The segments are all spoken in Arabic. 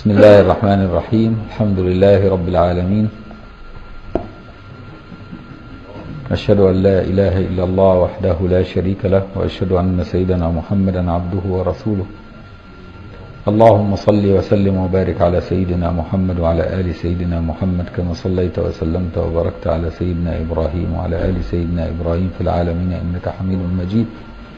بسم الله الرحمن الرحيم. الحمد لله رب العالمين، أشهد أن لا إله إلا الله وحده لا شريك له، وأشهد أن سيدنا محمدا عبده ورسوله. اللهم صل وسلم وبارك على سيدنا محمد وعلى آل سيدنا محمد كما صليت وسلمت وباركت على سيدنا إبراهيم وعلى آل سيدنا إبراهيم في العالمين إنك حميد مجيد.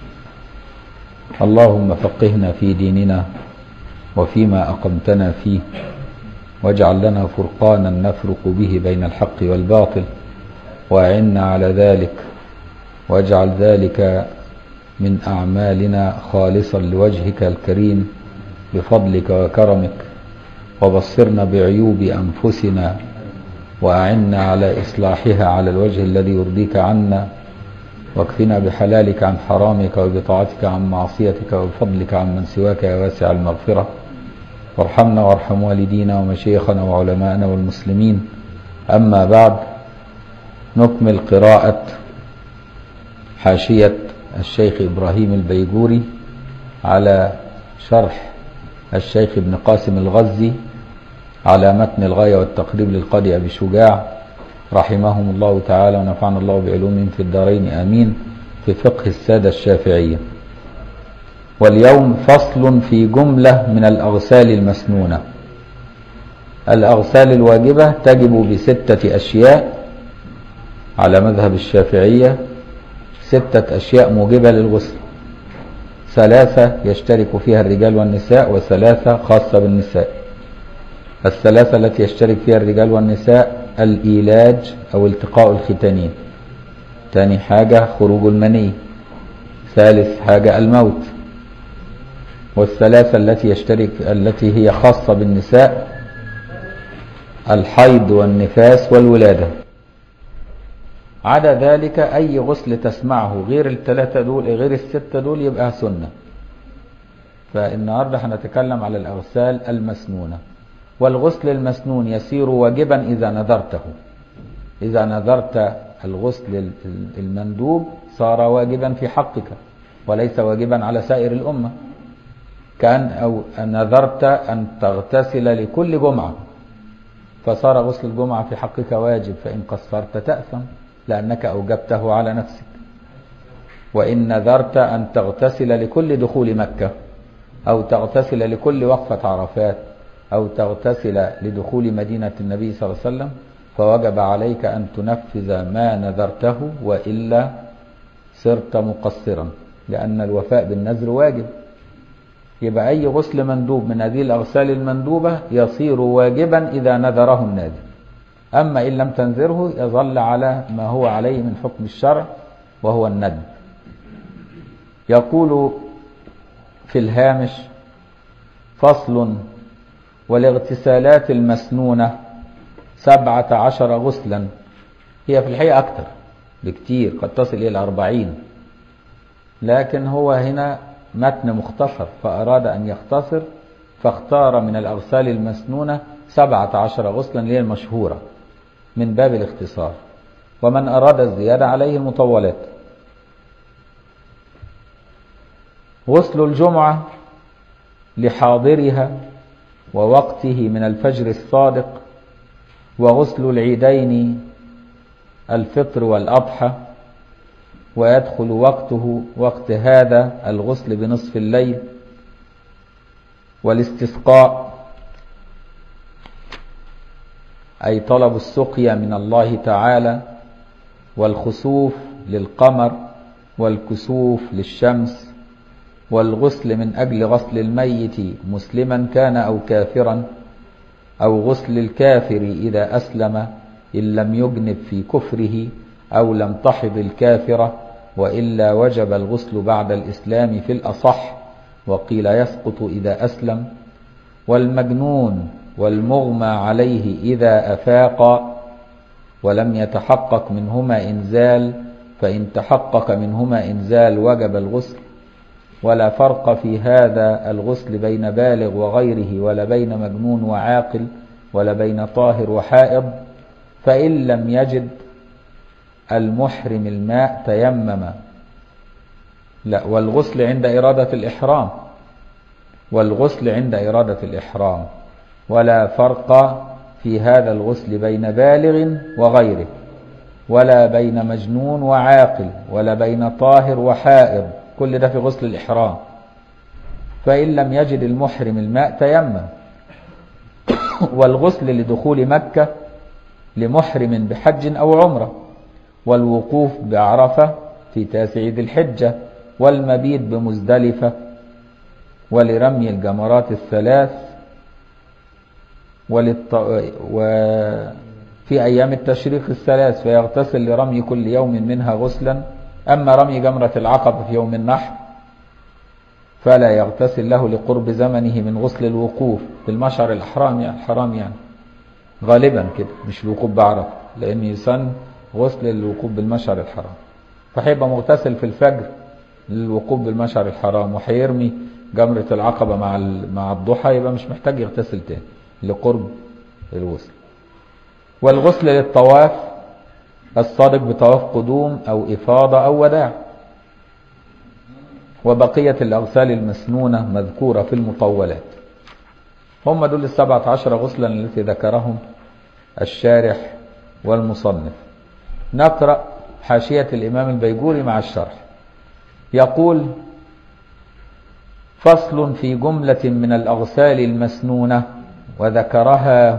اللهم فقهنا في ديننا وفيما أقمتنا فيه، واجعل لنا فرقانا نفرق به بين الحق والباطل، وأعنا على ذلك، واجعل ذلك من أعمالنا خالصا لوجهك الكريم بفضلك وكرمك، وبصرنا بعيوب أنفسنا وأعنا على إصلاحها على الوجه الذي يرضيك عنا، واكفنا بحلالك عن حرامك وبطاعتك عن معصيتك وبفضلك عن من سواك يا واسع المغفرة. وارحمنا وارحم والدينا ومشايخنا وعلماءنا والمسلمين. أما بعد، نكمل قراءة حاشية الشيخ إبراهيم البيجوري على شرح الشيخ ابن قاسم الغزي على متن الغاية والتقريب للقاضي أبي شجاع رحمهم الله تعالى، ونفعنا الله بعلومهم في الدارين آمين، في فقه السادة الشافعية. واليوم فصل في جملة من الأغسال المسنونة. الأغسال الواجبة تجب بستة أشياء على مذهب الشافعية، ستة أشياء موجبة للغسل، ثلاثة يشترك فيها الرجال والنساء وثلاثة خاصة بالنساء. الثلاثة التي يشترك فيها الرجال والنساء: الإيلاج أو التقاء الختانين، ثاني حاجة خروج المني، ثالث حاجة الموت. والثلاثة التي هي خاصة بالنساء: الحيض والنفاس والولادة. عدا ذلك أي غسل تسمعه غير الثلاثة دول، غير الستة دول، يبقى سنة. فالنهاردة هنتكلم على الأغسال المسنونة. والغسل المسنون يصير واجبا إذا نذرته. إذا نذرت الغسل المندوب صار واجبا في حقك وليس واجبا على سائر الأمة. كأن أو نذرت أن تغتسل لكل جمعة، فصار غسل الجمعة في حقك واجب، فإن قصرت تأثم لأنك أوجبته على نفسك. وإن نذرت أن تغتسل لكل دخول مكة، أو تغتسل لكل وقفة عرفات، أو تغتسل لدخول مدينة النبي صلى الله عليه وسلم، فوجب عليك أن تنفذ ما نذرته، وإلا صرت مقصرا، لأن الوفاء بالنذر واجب. يبقى أي غسل مندوب من هذه الأغسال المندوبة يصير واجبا إذا نذره الناذر. أما إن لم تنذره يظل على ما هو عليه من حكم الشرع وهو الندب. يقول في الهامش: فصل: والاغتسالات المسنونة 17 غسلا. هي في الحقيقة أكثر بكتير، قد تصل إلى 40، لكن هو هنا متن مختصر فأراد أن يختصر، فاختار من الأغسال المسنونة 17 غسلا اللي هي المشهورة من باب الاختصار، ومن أراد الزيادة عليه المطولات. غسل الجمعة لحاضرها ووقته من الفجر الصادق، وغسل العيدين الفطر والأضحى، ويدخل وقته وقت هذا الغسل بنصف الليل. والاستسقاء أي طلب السقيا من الله تعالى، والخسوف للقمر، والكسوف للشمس، والغسل من أجل غسل الميت مسلما كان أو كافرا، أو غسل الكافر إذا أسلم إن لم يجنب في كفره أو لم تحض الكافرة، وإلا وجب الغسل بعد الإسلام في الأصح، وقيل يسقط إذا أسلم. والمجنون والمغمى عليه إذا أفاق ولم يتحقق منهما إنزال، فإن تحقق منهما إنزال وجب الغسل. ولا فرق في هذا الغسل بين بالغ وغيره، ولا بين مجنون وعاقل، ولا بين طاهر وحائض. فإن لم يجد المحرم الماء تيمم. لا، والغسل عند إرادة الإحرام، والغسل عند إرادة الإحرام. ولا فرق في هذا الغسل بين بالغ وغيره، ولا بين مجنون وعاقل، ولا بين طاهر وحائض، كل ده في غسل الإحرام. فإن لم يجد المحرم الماء تيمم. والغسل لدخول مكة لمحرم بحج أو عمرة، والوقوف بعرفة في 9 ذي الحجة، والمبيت بمزدلفة، ولرمي الجمرات ال3 وفي أيام التشريق ال3 فيغتسل لرمي كل يوم منها غسلا. أما رمي جمرة العقبة في يوم النحر فلا يغتسل له لقرب زمنه من غسل الوقوف بالمشعر الحرام يعني غالبا كده، مش الوقوف بعرفة، لأن يسن غسل الوقوف بالمشعر الحرام، فهيبقى مغتسل في الفجر للوقوف بالمشعر الحرام، وهيرمي جمرة العقبة مع الضحى، يبقى مش محتاج يغتسل تاني لقرب الغسل. والغسل للطواف الصادق بطواف قدوم أو إفاضة أو وداع. وبقية الأغسال المسنونة مذكورة في المطولات. هم دول 17 غسلا التي ذكرهم الشارح والمصنف. نقرأ حاشية الإمام البيجوري مع الشرح. يقول: فصل في جملة من الأغسال المسنونة، وذكرها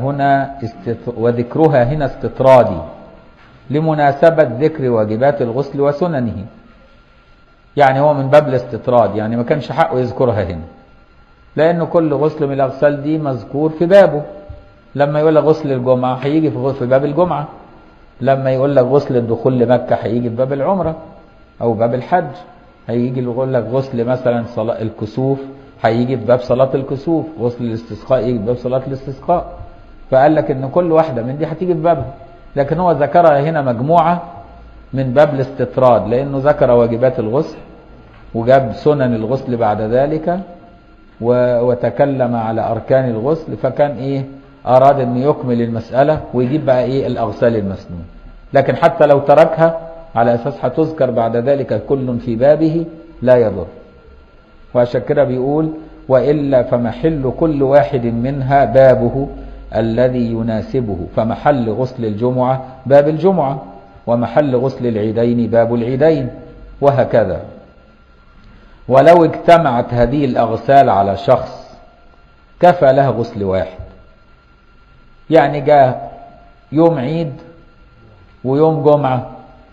هنا استطرادي لمناسبة ذكر واجبات الغسل وسننه. يعني هو من باب الاستطراد، يعني ما كانش حقه يذكرها هنا، لأنه كل غسل من الأغسال دي مذكور في بابه. لما يقول لك غسل الجمعة هيجي في باب الجمعة، لما يقول لك غسل الدخول لمكة هيجي في باب العمرة أو باب الحج، هيجي يقول لك غسل مثلا صلاة الكسوف هيجي في باب صلاة الكسوف، غسل الاستسقاء يجي في باب صلاة الاستسقاء. فقال لك إن كل واحدة من دي هتيجي في بابها، لكن هو ذكرها هنا مجموعة من باب الاستطراد، لأنه ذكر واجبات الغسل وجاب سنن الغسل بعد ذلك وتكلم على أركان الغسل، فكان أراد أن يكمل المسألة ويجيب بقى الأغسال المسنون. لكن حتى لو تركها على أساس هتذكر بعد ذلك كل في بابه لا يضر. وعشان كده بيقول: وإلا فمحل كل واحد منها بابه الذي يناسبه، فمحل غسل الجمعة باب الجمعة، ومحل غسل العيدين باب العيدين، وهكذا. ولو اجتمعت هذه الأغسال على شخص كفى لها غسل واحد. يعني جاء يوم عيد ويوم جمعة،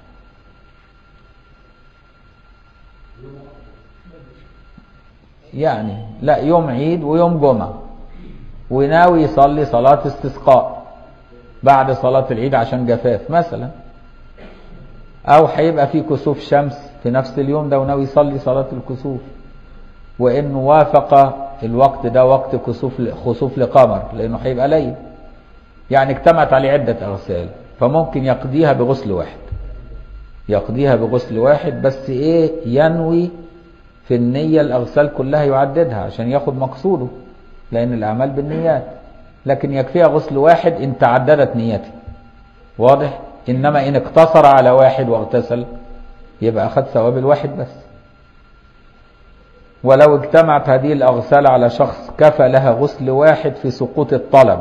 يعني لا، يوم عيد ويوم جمعة، وناوي يصلي صلاة استسقاء بعد صلاة العيد عشان جفاف مثلا، أو هيبقى في كسوف شمس في نفس اليوم ده وناوي يصلي صلاة الكسوف، وإنه وافق الوقت ده وقت خسوف لقمر لأنه هيبقى ليل، يعني اجتمعت عليه عدة أغسال، فممكن يقضيها بغسل واحد، بس ينوي في النية الأغسال كلها يعددها عشان ياخد مقصوده، لأن الأعمال بالنيات. لكن يكفيها غسل واحد إن تعددت نيته، واضح؟ إنما إن اقتصر على واحد واغتسل يبقى أخذ ثواب الواحد بس. ولو اجتمعت هذه الأغسال على شخص كفى لها غسل واحد في سقوط الطلب.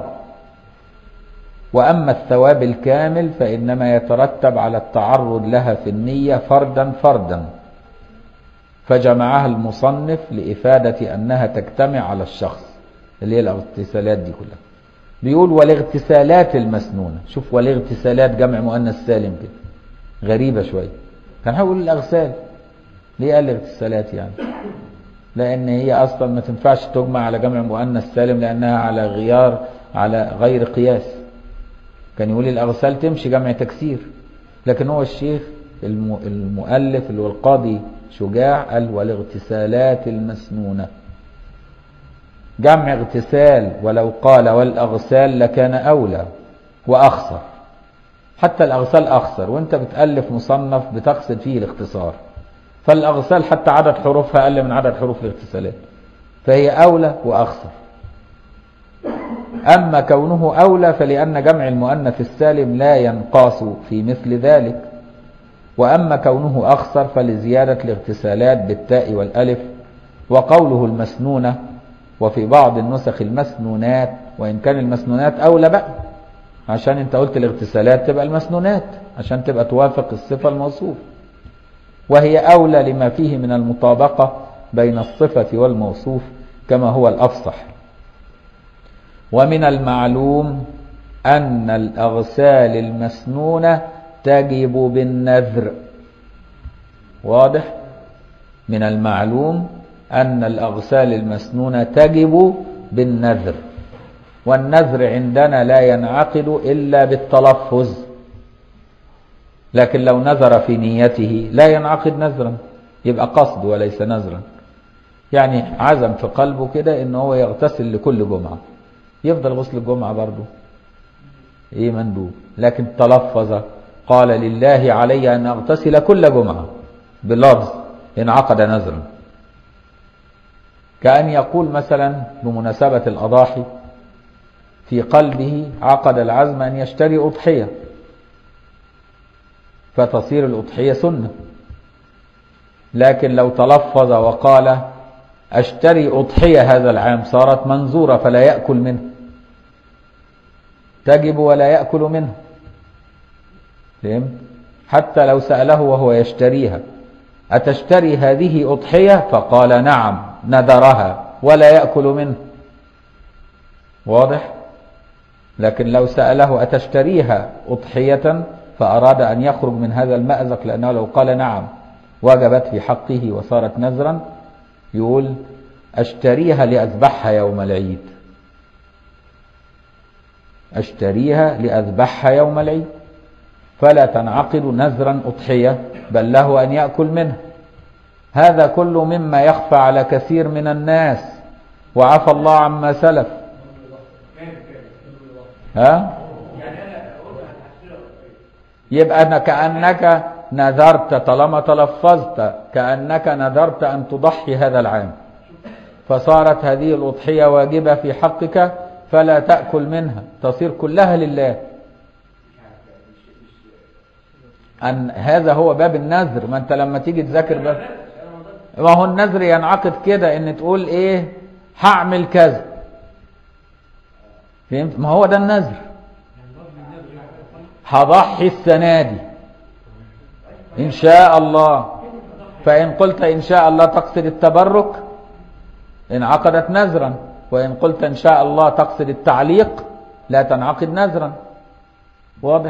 وأما الثواب الكامل فإنما يترتب على التعرض لها في النية فردا فردا، فجمعها المصنف لإفادة أنها تجتمع على الشخص، اللي هي الاغتسالات دي كلها. بيقول: والاغتسالات المسنونة. شوف، والاغتسالات جمع مؤنث سالم كده، غريبة شوية. كان هقول الأغسال، ليه قال الاغتسالات؟ يعني لأن هي أصلا ما تنفعش تجمع على جمع مؤنث سالم، لأنها على غير قياس. كان يقول الأغسال تمشي جمع تكسير، لكن هو الشيخ المؤلف اللي هو القاضي شجاع قال: والاغتسالات المسنونة. جمع اغتسال، ولو قال والأغسال لكان أولى وأخصر. حتى الأغسال أخصر، وانت بتألف مصنف بتقصد فيه الاختصار، فالأغسال حتى عدد حروفها أقل من عدد حروف الاغتسالات، فهي أولى وأخصر. أما كونه أولى فلأن جمع المؤنث السالم لا ينقاس في مثل ذلك، وأما كونه أخصر فلزيادة الاغتسالات بالتاء والألف. وقوله المسنونة وفي بعض النسخ المسنونات، وإن كان المسنونات أولى بقى، عشان انت قلت الاغتسالات تبقى المسنونات عشان تبقى توافق الصفة الموصوف، وهي أولى لما فيه من المطابقة بين الصفة والموصوف كما هو الأفصح. ومن المعلوم أن الأغسال المسنونة تجب بالنذر. واضح؟ من المعلوم أن الأغسال المسنونة تجب بالنذر، والنذر عندنا لا ينعقد إلا بالتلفظ، لكن لو نذر في نيته لا ينعقد نذرا، يبقى قصد وليس نذرا. يعني عزم في قلبه كده إنه هو يغتسل لكل جمعة، يفضل غسل الجمعة برضه إيه مندوب، لكن تلفظ قال لله علي أن أغتسل كل جمعة بلفظ انعقد نذرا. كأن يقول مثلا بمناسبة الأضاحي في قلبه عقد العزم أن يشتري أضحية، فتصير الأضحية سنة. لكن لو تلفظ وقال أشتري أضحية هذا العام صارت منذورة فلا يأكل منه، تجب ولا يأكل منه. فهمت؟ حتى لو سأله وهو يشتريها أتشتري هذه أضحية فقال نعم نذرها ولا يأكل منه. واضح؟ لكن لو سأله أتشتريها أضحية فأراد أن يخرج من هذا المأزق، لأنه لو قال نعم وجبت في حقه وصارت نذرا، يقول أشتريها لأذبحها يوم العيد، أشتريها لأذبحها يوم العيد، فلا تنعقد نذرا أضحية بل له أن يأكل منه. هذا كله مما يخفى على كثير من الناس، وعفى الله عما سلف. ها؟ يبقى أنا كأنك نذرت، طالما تلفظت كأنك نذرت أن تضحي هذا العام، فصارت هذه الأضحية واجبة في حقك فلا تأكل منها، تصير كلها لله. أن هذا هو باب النذر. ما أنت لما تيجي تذاكر باب، ما هو النذر ينعقد كده، إن تقول إيه هعمل كذا، فهمت؟ ما هو ده النذر. هضحي السنة دي إن شاء الله، فإن قلت إن شاء الله تقصد التبرك انعقدت نذرا، وإن قلت إن شاء الله تقصد التعليق لا تنعقد نذرا. واضح؟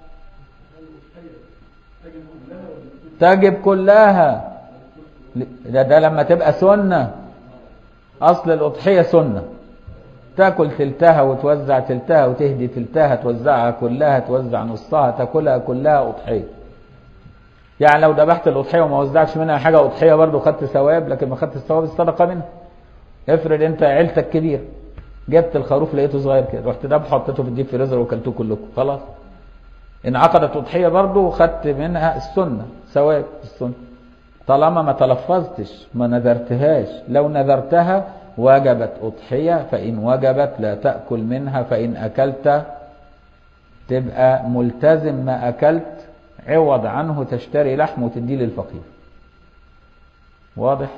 تجب كلها. ده لما تبقى سنة، أصل الأضحية سنة، تاكل تلتها وتوزع تلتها وتهدي تلتها، توزعها كلها، توزع نصها، تاكلها كلها أضحية. يعني لو ذبحت الأضحية وما وزعتش منها حاجة أضحية برضو خدت ثواب، لكن ما خدت الثواب الصدقة منها. افرض انت عيلتك كبير، جبت الخروف لقيته صغير كده، رحت ذبحه حطيته في الديب فريزر وكلتوه كلكم، خلاص انعقدت أضحية برضو وخدت منها السنة، ثواب السنة، طالما ما تلفظتش ما نذرتهاش. لو نذرتها وجبت أضحية، فإن وجبت لا تأكل منها، فإن أكلت تبقى ملتزم ما أكلت، عوض عنه تشتري لحم وتديه للفقير. واضح؟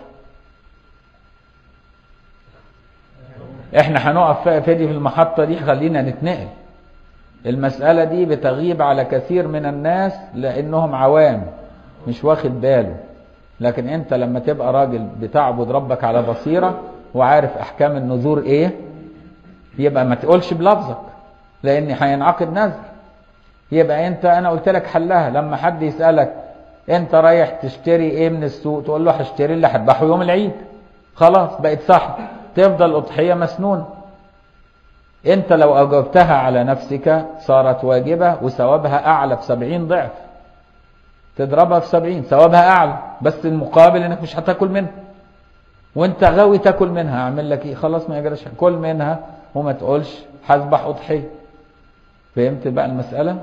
احنا هنقف في دي في المحطة دي، خلينا نتنقل. المسألة دي بتغيب على كثير من الناس لأنهم عوام مش واخد باله، لكن انت لما تبقى راجل بتعبد ربك على بصيرة وعارف احكام النذور ايه، يبقى ما تقولش بلفظك لان هينعقد نذر. يبقى انت، انا قلت لك حلها، لما حد يسألك انت رايح تشتري ايه من السوق، تقول له هشتري اللي هذبحه يوم العيد، خلاص بقت صح، تفضل أضحية مسنونة. انت لو أجبتها على نفسك صارت واجبة وثوابها أعلى ب70 ضعف، تضربها في 70 ثوابها أعلى، بس المقابل انك مش هتاكل منها، وانت غاوي تاكل منها، اعمل لك ايه؟ خلاص ما يجرش، كل منها وما تقولش هذبح أضحية. فهمت بقى المسألة؟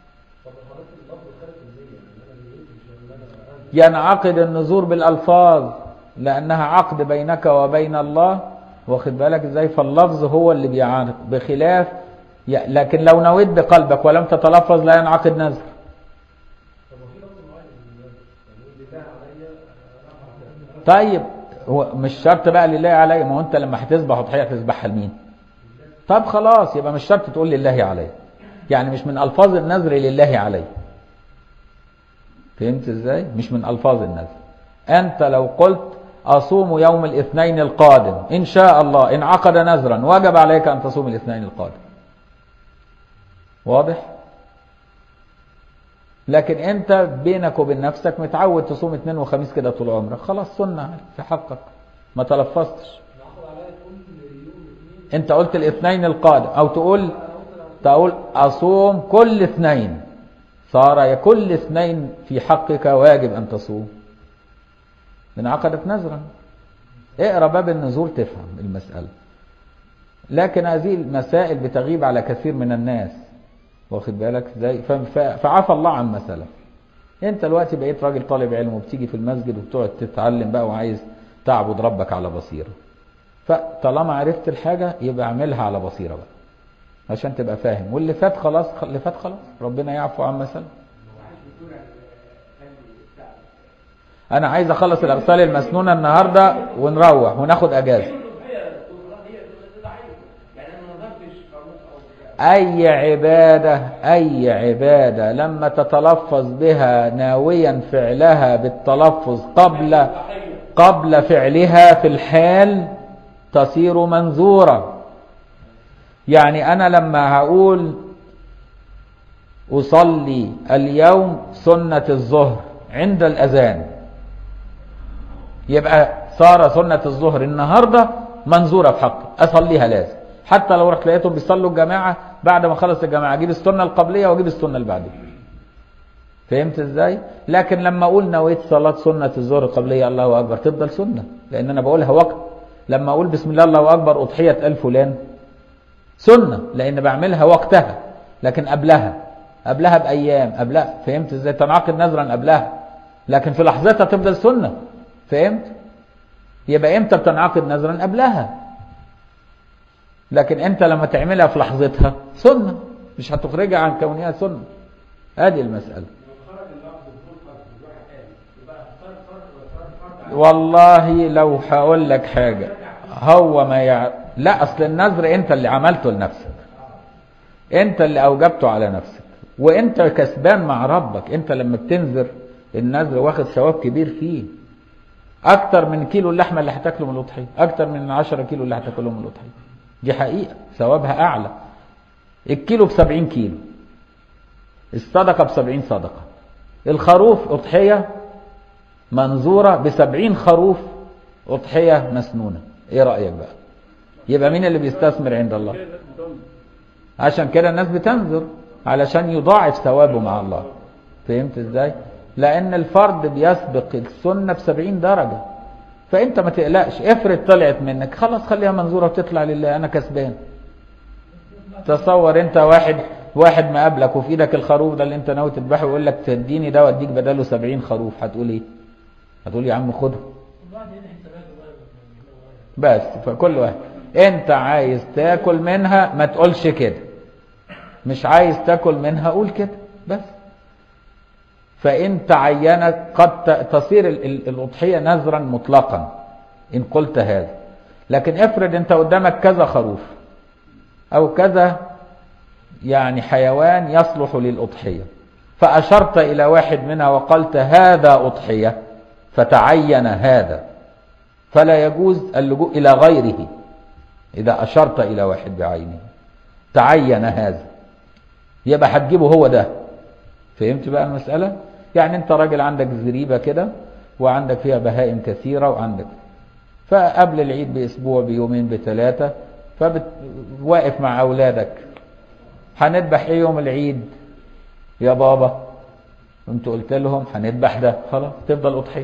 ينعقد النذور بالألفاظ لأنها عقد بينك وبين الله، واخد بالك ازاي؟ فاللفظ هو اللي بيعانق، بخلاف لكن لو نويت بقلبك ولم تتلفظ لا ينعقد نذر. طيب هو مش شرط بقى لله علي، ما هو انت لما هتذبح اضحيه هتذبحها لمين؟ طب خلاص يبقى مش شرط تقول لله علي، يعني مش من الفاظ النذر لله علي. فهمت ازاي؟ مش من الفاظ النذر. انت لو قلت اصوم يوم الاثنين القادم ان شاء الله، انعقد نذرا وجب عليك ان تصوم الاثنين القادم. واضح؟ لكن انت بينك وبين نفسك متعود تصوم اثنين وخميس كده طول عمرك، خلاص سنة في حقك، ما تلفظتش. انت قلت الاثنين القادم، او تقول اصوم كل اثنين، صار كل اثنين في حقك واجب ان تصوم، انعقدت نذرا. اقرا باب النذور تفهم المسألة. لكن هذه المسائل بتغيب على كثير من الناس، واخد بالك ازاي؟ فعفى الله عما سلف. انت دلوقتي بقيت راجل طالب علم وبتيجي في المسجد وبتقعد تتعلم بقى وعايز تعبد ربك على بصيرة، فطالما عرفت الحاجة يبقى اعملها على بصيرة بقى عشان تبقى فاهم، واللي فات خلاص اللي فات خلاص، ربنا يعفو عما سلف. انا عايز اخلص الاغسال المسنونة النهاردة ونروح وناخد اجازة. أي عبادة لما تتلفظ بها ناويا فعلها بالتلفظ قبل فعلها في الحال تصير منذورة. يعني أنا لما هقول أصلي اليوم سنة الظهر عند الأذان، يبقى صار سنة الظهر النهاردة منذورة في حقي، أصليها لازم. حتى لو رحت لقيتهم بيصلوا الجماعة بعد ما خلص الجماعة اجيب السنة القبلية واجيب السنة اللي بعدها. فهمت ازاي؟ لكن لما اقول نويت صلاة سنة الظهر القبلية الله اكبر تفضل سنة، لان انا بقولها وقت. لما اقول بسم الله الله اكبر اضحية فلان سنة، لان بعملها وقتها، لكن قبلها بايام قبلها. فهمت ازاي؟ تنعقد نذرا قبلها، لكن في لحظتها تفضل سنة. فهمت؟ يبقى امتى بتنعقد نذرا؟ قبلها. لكن انت لما تعملها في لحظتها سنة، مش هتخرجها عن كونها سنة. هذه المسألة. والله لو هقول لك حاجة، هو ما لا، اصل النذر انت اللي عملته لنفسك، انت اللي اوجبته على نفسك، وانت كسبان مع ربك. انت لما بتنذر النذر واخد ثواب كبير فيه، اكتر من كيلو اللحمة اللي هتاكله من الأضحية، اكتر من 10 كيلو اللي هتاكله من الأضحية. دي حقيقة ثوابها أعلى. الكيلو ب70 كيلو، الصدقة ب70 صدقة. الخروف أضحية منذورة ب70 خروف أضحية مسنونة. إيه رأيك بقى؟ يبقى مين اللي بيستثمر عند الله؟ عشان كده الناس بتنذر علشان يضاعف ثوابه مع الله. فهمت إزاي؟ لأن الفرد بيسبق السنة ب70 درجة. فانت ما تقلقش، افرض طلعت منك خلاص خليها منظورة وتطلع لله، انا كسبان. تصور انت واحد ما قابلك وفي ايدك الخروف ده اللي انت ناوي تذبحه ويقول لك تديني ده واديك بداله 70 خروف، هتقول ايه؟ هتقول يا عم خده. بس فكل واحد انت عايز تاكل منها ما تقولش كده، مش عايز تاكل منها قول كده بس. فإن تعينت قد تصير الأضحية نذرا مطلقا إن قلت هذا. لكن افرض أنت قدامك كذا خروف أو كذا يعني حيوان يصلح للأضحية، فأشرت إلى واحد منها وقلت هذا أضحية، فتعين هذا، فلا يجوز اللجوء إلى غيره. إذا أشرت إلى واحد بعينه تعين هذا، يبقى هتجيبه هو ده. فهمت بقى المسألة؟ يعني انت راجل عندك زريبة كده وعندك فيها بهائم كثيرة وعندك، فقبل العيد بأسبوع بيومين بثلاثة فواقف مع أولادك، هنذبح ايه يوم العيد يا بابا؟ انت قلت لهم هنذبح ده، خلاص تفضل أضحية.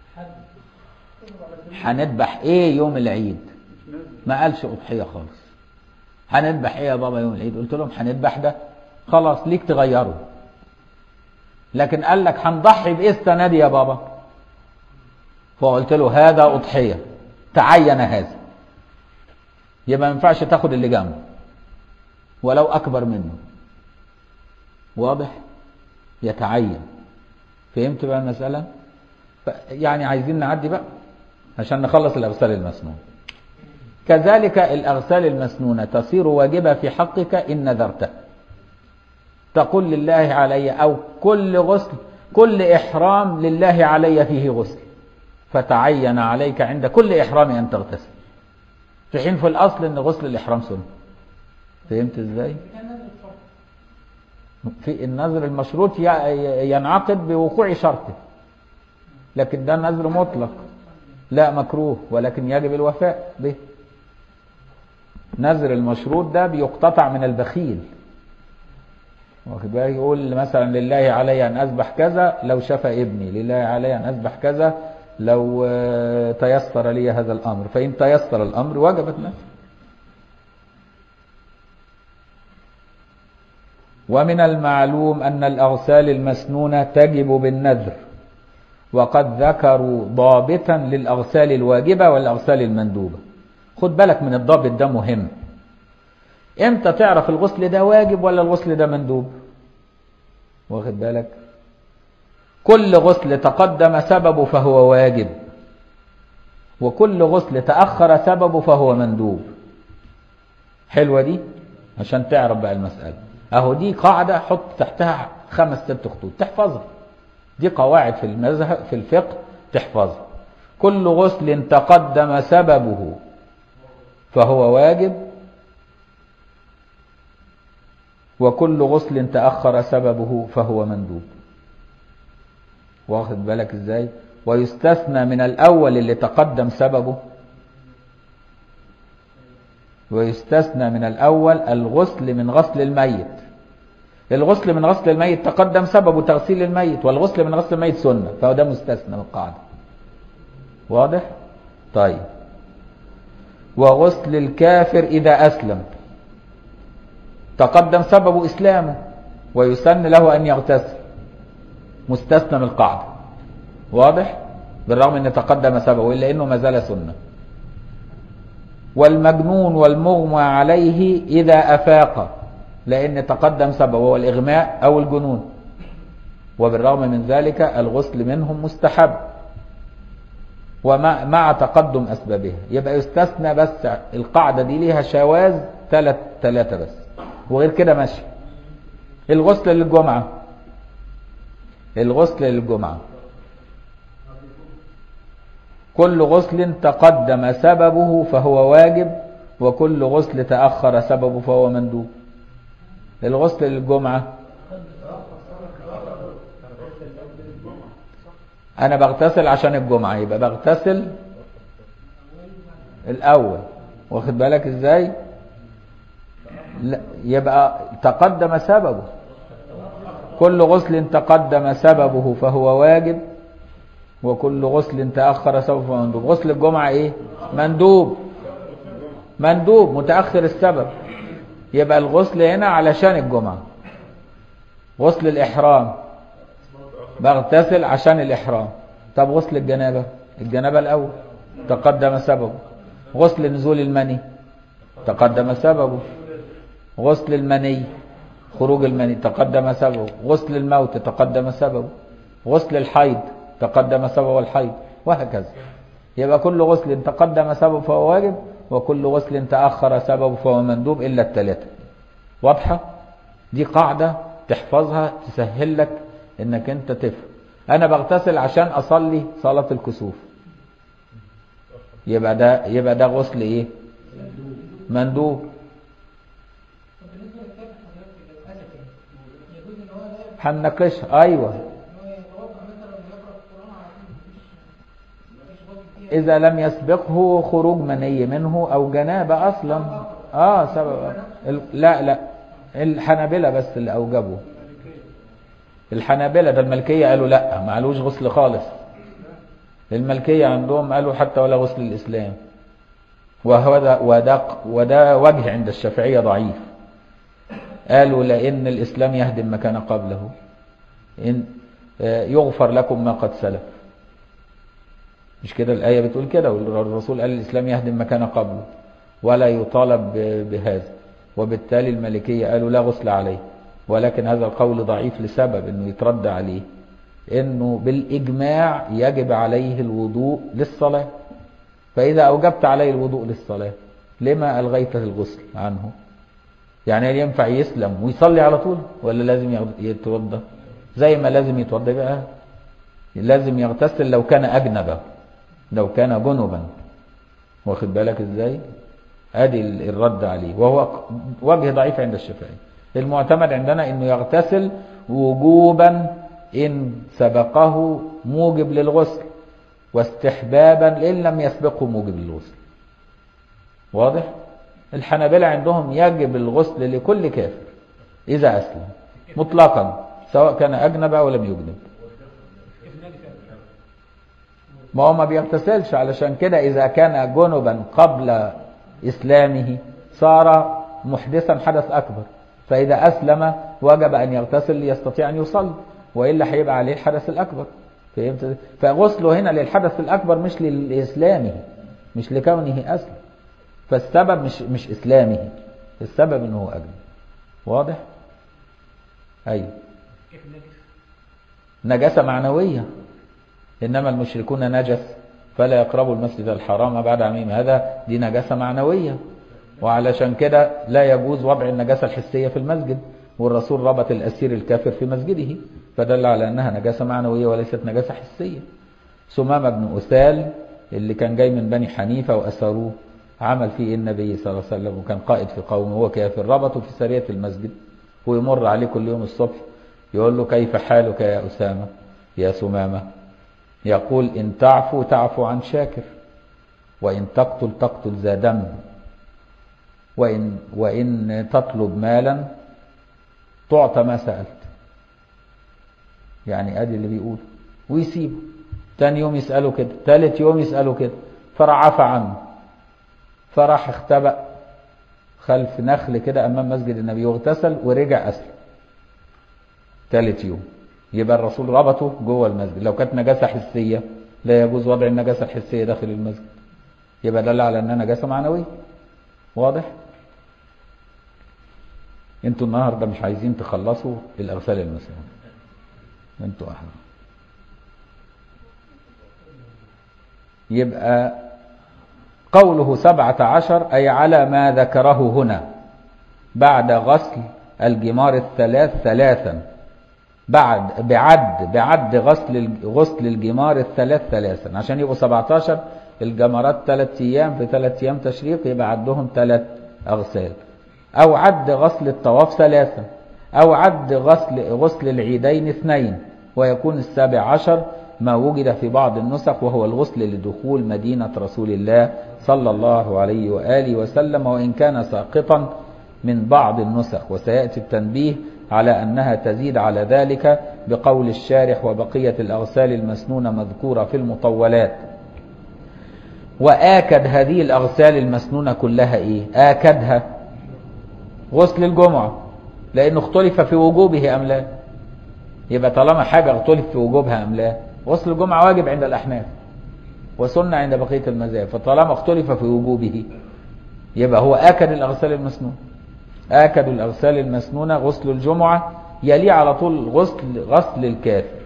هنذبح ايه يوم العيد؟ ما قالش أضحية خالص. هنذبح ايه يا بابا يوم العيد؟ قلت لهم هنذبح ده، خلاص ليك تغيره. لكن قال لك هنضحي بايه السنه دي يا بابا؟ فقلت له هذا أضحية، تعين هذا، يبقى ما ينفعش تاخد اللي جنبه ولو أكبر منه. واضح؟ يتعين. فهمت بقى المسألة؟ يعني عايزين نعدي بقى عشان نخلص الأغسال المسنونة. كذلك الأغسال المسنونة تصير واجبة في حقك إن نذرت، تقول لله علي، أو كل غسل، كل إحرام لله علي فيه غسل، فتعين عليك عند كل إحرام أن تغتسل، في حين في الأصل أن غسل الإحرام سنة. فهمت إزاي؟ في النذر المشروط ينعقد بوقوع شرطه، لكن ده نذر مطلق لا مكروه، ولكن يجب الوفاء به. نذر المشروط ده بيقتطع من البخيل، واخد بالك؟ يقول مثلا لله علي أن أذبح كذا لو شفى ابني، لله علي أن أذبح كذا لو تيسر لي هذا الأمر، فإن تيسر الأمر وجبت نذر. ومن المعلوم أن الأغسال المسنونة تجب بالنذر، وقد ذكروا ضابطا للأغسال الواجبة والأغسال المندوبة. خد بالك من الضابط ده مهم. امتى تعرف الغسل ده واجب ولا الغسل ده مندوب؟ واخد بالك؟ كل غسل تقدم سببه فهو واجب، وكل غسل تأخر سببه فهو مندوب. حلوة دي عشان تعرف بقى المسألة. اهو دي قاعدة حط تحتها 5-6 خطوط تحفظها. دي قواعد في المذهب في الفقه تحفظها. كل غسل تقدم سببه فهو واجب، وكل غسل تأخر سببه فهو مندوب. واخد بالك ازاي؟ ويستثنى من الأول اللي تقدم سببه، ويستثنى من الأول الغسل من غسل الميت. الغسل من غسل الميت تقدم سببه تغسيل الميت، والغسل من غسل الميت سنة، فهو ده مستثنى من القاعدة. واضح؟ طيب. وغسل الكافر إذا أسلم تقدم سببه إسلامه، ويسن له أن يغتسل، مستثنى من القاعدة. واضح؟ بالرغم أن تقدم سببه إلا أنه ما زال سنة. والمجنون والمغمى عليه إذا أفاق، لأن تقدم سببه هو الإغماء أو الجنون، وبالرغم من ذلك الغسل منهم مستحب ومع تقدم أسبابها. يبقى يستثنى بس القاعدة دي ليها شواذ ثلاثة بس، وغير كده ماشي. الغسل للجمعة، الغسل للجمعة كل غسل تقدم سببه فهو واجب، وكل غسل تأخر سببه فهو مندوب. الغسل للجمعة أنا بغتسل عشان الجمعة، يبقى بغتسل الأول. واخد بالك إزاي؟ يبقى تقدم سببه. كل غسل تقدم سببه فهو واجب، وكل غسل تأخر سببه فهو مندوب. غسل الجمعة إيه؟ مندوب، مندوب متأخر السبب، يبقى الغسل هنا علشان الجمعة. غسل الإحرام بغتسل عشان الإحرام. طب غسل الجنابة، الجنابة الأول تقدم سببه. غسل نزول المني تقدم سببه. غسل المني خروج المني تقدم سببه. غسل الموت تقدم سببه. غسل الحيض تقدم سببه الحيض، وهكذا. يبقى كل غسل تقدم سببه فهو واجب، وكل غسل تأخر سببه فهو مندوب، إلا الثلاثة. واضحة؟ دي قاعدة تحفظها تسهل لك انك انت تفهم. انا بغتسل عشان اصلي صلاة الكسوف، يبقى ده غسل ايه؟ مندوب. هنناقشها. ايوه، اذا لم يسبقه خروج مني منه او جنابه اصلا. سبب. لا الحنابلة بس اللي اوجبوا. الحنابلة ده، الملكية قالوا لا، ما قالوش غسل خالص. الملكية عندهم قالوا حتى ولا غسل الإسلام، وده وجه عند الشافعية ضعيف. قالوا لأن الإسلام يهدم ما كان قبله، إن يغفر لكم ما قد سلف. مش كده الآية بتقول كده؟ والرسول قال الإسلام يهدم ما كان قبله ولا يطالب بهذا، وبالتالي الملكية قالوا لا غسل عليه. ولكن هذا القول ضعيف لسبب انه يترد عليه، انه بالاجماع يجب عليه الوضوء للصلاة، فإذا أوجبت عليه الوضوء للصلاة لما ألغيت الغسل عنه؟ يعني هل ينفع يسلم ويصلي على طول ولا لازم يتوضا؟ زي ما لازم يتوضا بقى لازم يغتسل لو كان أجنبا، لو كان جنبا. واخد بالك ازاي؟ ادي الرد عليه، وهو وجه ضعيف عند الشافعي. المعتمد عندنا انه يغتسل وجوبا ان سبقه موجب للغسل، واستحبابا ان لم يسبقه موجب للغسل. واضح؟ الحنابلة عندهم يجب الغسل لكل كافر اذا اسلم مطلقا سواء كان اجنب او لم يجنب. ما هو ما بيغتسلش، علشان كده اذا كان جنبا قبل اسلامه صار محدثا حدث اكبر، فاذا اسلم وجب ان يغتسل ليستطيع ان يصلي، والا هيبقى عليه الحدث الاكبر. فهمت؟ فغسله هنا للحدث الاكبر مش لاسلامه، مش لكونه اسلم. فالسبب مش اسلامه، السبب انه هو اجنبي. واضح؟ ايوه. نجاسه معنويه، انما المشركون نجس فلا يقربوا المسجد الحرام بعد عامهم هذا، دي نجاسه معنويه، وعلشان كده لا يجوز وضع النجاسه الحسيه في المسجد، والرسول ربط الاسير الكافر في مسجده، فدل على انها نجاسه معنويه وليست نجاسه حسيه. سمامه بن أسال اللي كان جاي من بني حنيفه واسروه، عمل فيه النبي صلى الله عليه وسلم، وكان قائد في قومه وهو كافر، ربطه في سريه المسجد ويمر عليه كل يوم الصبح يقول له كيف حالك يا أسامة يا سمامة؟ يقول إن تعفو تعفو عن شاكر، وإن تقتل تقتل ذا دم، وإن تطلب مالا تعطى ما سألت. يعني أدي اللي بيقول، ويسيبه. تاني يوم يسأله كده، ثالث يوم يسأله كده، فرعف عنه، فراح اختبأ خلف نخل كده أمام مسجد النبي واغتسل ورجع أسلم ثالث يوم. يبقى الرسول ربطه جوه المسجد. لو كانت نجاسة حسية لا يجوز وضع النجاسة الحسية داخل المسجد، يبقى دل على أنها نجاسة معنوية. واضح؟ انتوا النهارده مش عايزين تخلصوا الأغسال المسنونة، انتوا أحرى. يبقى قوله 17 أي على ما ذكره هنا بعد غسل الجمار الثلاث ثلاثا، بعد غسل الجمار الثلاث ثلاثا، عشان يبقوا 17 الجمرات 3 أيام، في 3 أيام تشريق يبقى عدهم 3 أغسال، أو عد غسل الطواف 3، أو عد غسل العيدين 2، ويكون 17 ما وجد في بعض النسخ وهو الغسل لدخول مدينة رسول الله صلى الله عليه وآله وسلم، وإن كان ساقطا من بعض النسخ، وسيأتي التنبيه على أنها تزيد على ذلك بقول الشارح وبقية الأغسال المسنونة مذكورة في المطولات. وآكد هذه الأغسال المسنونة كلها إيه؟ آكدها غسل الجمعة، لأنه اختلف في وجوبه أم لا. يبقى طالما حاجة اختلف في وجوبها أم لا، غسل الجمعة واجب عند الأحناف وسنة عند بقية المذاهب، فطالما اختلف في وجوبه يبقى هو آكد الأغسال المسنونة. آكد الأغسال المسنونة غسل الجمعة، يلي على طول غسل الكافر،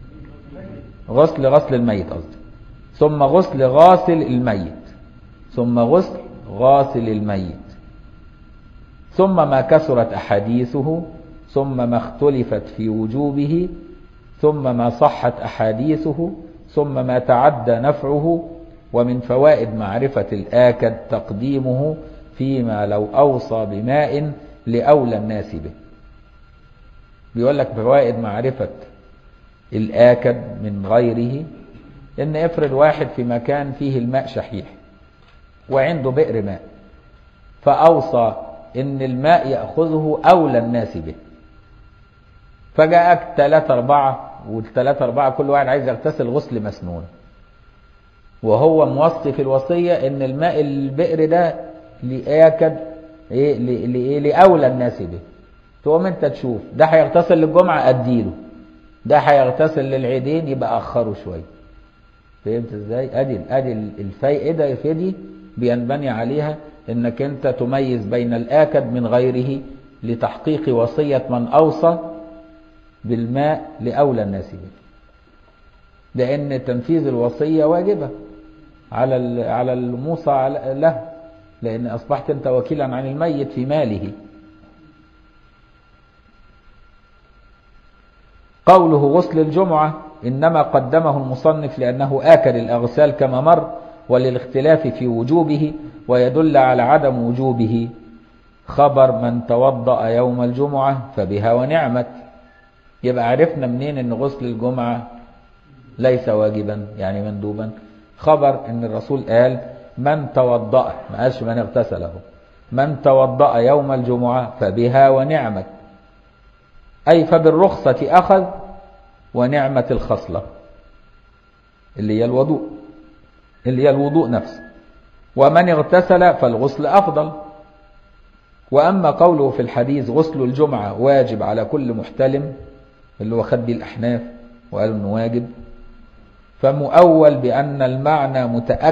غسل الميت قصدي، ثم غسل غاسل الميت، ثم غسل غاسل الميت، ثم ما كثرت أحاديثه، ثم ما اختلفت في وجوبه، ثم ما صحت أحاديثه، ثم ما تعدى نفعه. ومن فوائد معرفة الآكد تقديمه فيما لو أوصى بماء لأولى الناس به. بيقول لك فوائد معرفة الآكد من غيره، إن افرض واحد في مكان فيه الماء شحيح وعنده بئر ماء، فأوصى إن الماء يأخذه أولى الناس به، فجاءك 3 4 والثلاثة 4 كل واحد عايز يغتسل غسل مسنون، وهو موصي في الوصية إن الماء البئر ده لآكد لأولى الناس به. تقوم انت تشوف ده هيغتسل للجمعة أديله، ده هيغتسل للعيدين يبقى أخره شوية. فهمت ازاي؟ ادي الفائدة في دي بينبني عليها انك انت تميز بين الآكد من غيره لتحقيق وصية من أوصى بالماء لأولى الناس به، لأن تنفيذ الوصية واجبة، على الموصى له، لأن أصبحت أنت وكيلا عن الميت في ماله. قوله غسل الجمعة إنما قدمه المصنف لأنه آكل الأغسال كما مر، وللاختلاف في وجوبه، ويدل على عدم وجوبه خبر من توضأ يوم الجمعة فبها ونعمت. يبقى عرفنا منين ان غسل الجمعة ليس واجبا يعني مندوبا؟ خبر ان الرسول قال من توضأ، ما قالش من اغتسله، من توضأ يوم الجمعة فبها ونعمت، أي فبالرخصة أخذ ونعمة الخصلة اللي هي الوضوء، اللي هي الوضوء نفسه. ومن اغتسل فالغسل أفضل. وأما قوله في الحديث غسل الجمعة واجب على كل محتلم، اللي هو خد الأحناف وقالوا أنه واجب، فمؤول بأن المعنى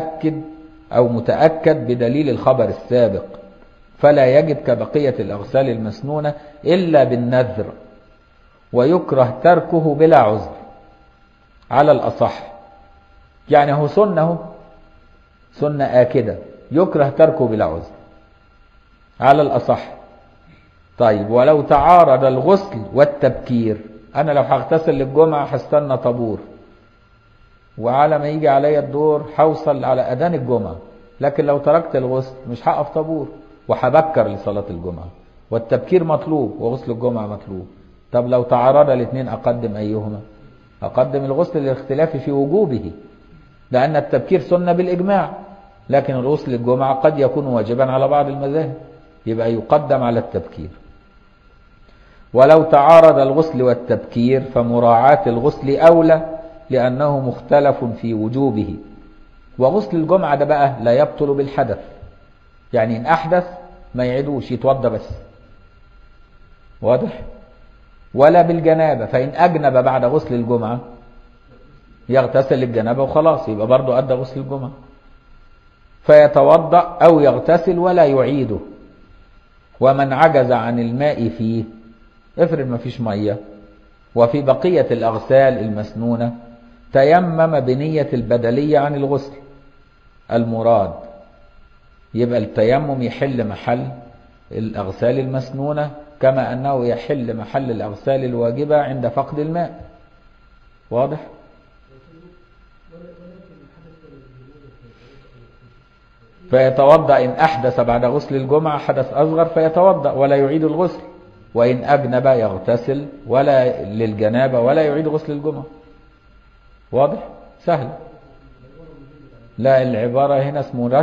متأكد بدليل الخبر السابق، فلا يجب كبقية الأغسال المسنونة إلا بالنذر، ويكره تركه بلا عذر على الأصح. يعني هو سنة آكدة يكره تركه بلا عذر على الأصح. طيب ولو تعارض الغسل والتبكير، أنا لو هغتسل للجمعة هستنى طابور، وعلى ما يجي عليا الدور هوصل على أذان الجمعة، لكن لو تركت الغسل مش هقف طابور وهبكر لصلاة الجمعة، والتبكير مطلوب وغسل الجمعة مطلوب. طب لو تعارض الاثنين أقدم أيهما؟ أقدم الغسل للاختلاف في وجوبه، لأن التبكير سنة بالإجماع، لكن الغسل الجمعة قد يكون واجبا على بعض المذاهب، يبقى يقدم على التبكير. ولو تعارض الغسل والتبكير فمراعاة الغسل أولى، لأنه مختلف في وجوبه. وغسل الجمعة ده بقى لا يبطل بالحدث، يعني إن أحدث ما يعيدوش، يتوضى بس، واضح؟ ولا بالجنابة، فإن أجنب بعد غسل الجمعة يغتسل للجنابة وخلاص، يبقى برضه أدى غسل الجمعة، فيتوضأ أو يغتسل ولا يعيده. ومن عجز عن الماء فيه، افرض ما فيش مية وفي بقية الأغسال المسنونة، تيمم بنية البدلية عن الغسل المراد، يبقى التيمم يحل محل الأغسال المسنونة، كما أنه يحل محل الأغسال الواجبة عند فقد الماء. واضح؟ فيتوضأ إن أحدث بعد غسل الجمعة حدث أصغر فيتوضأ ولا يعيد الغسل، وإن أجنب يغتسل ولا للجنابة ولا يعيد غسل الجمعة. واضح؟ سهل. لا، العبارة هنا اسمه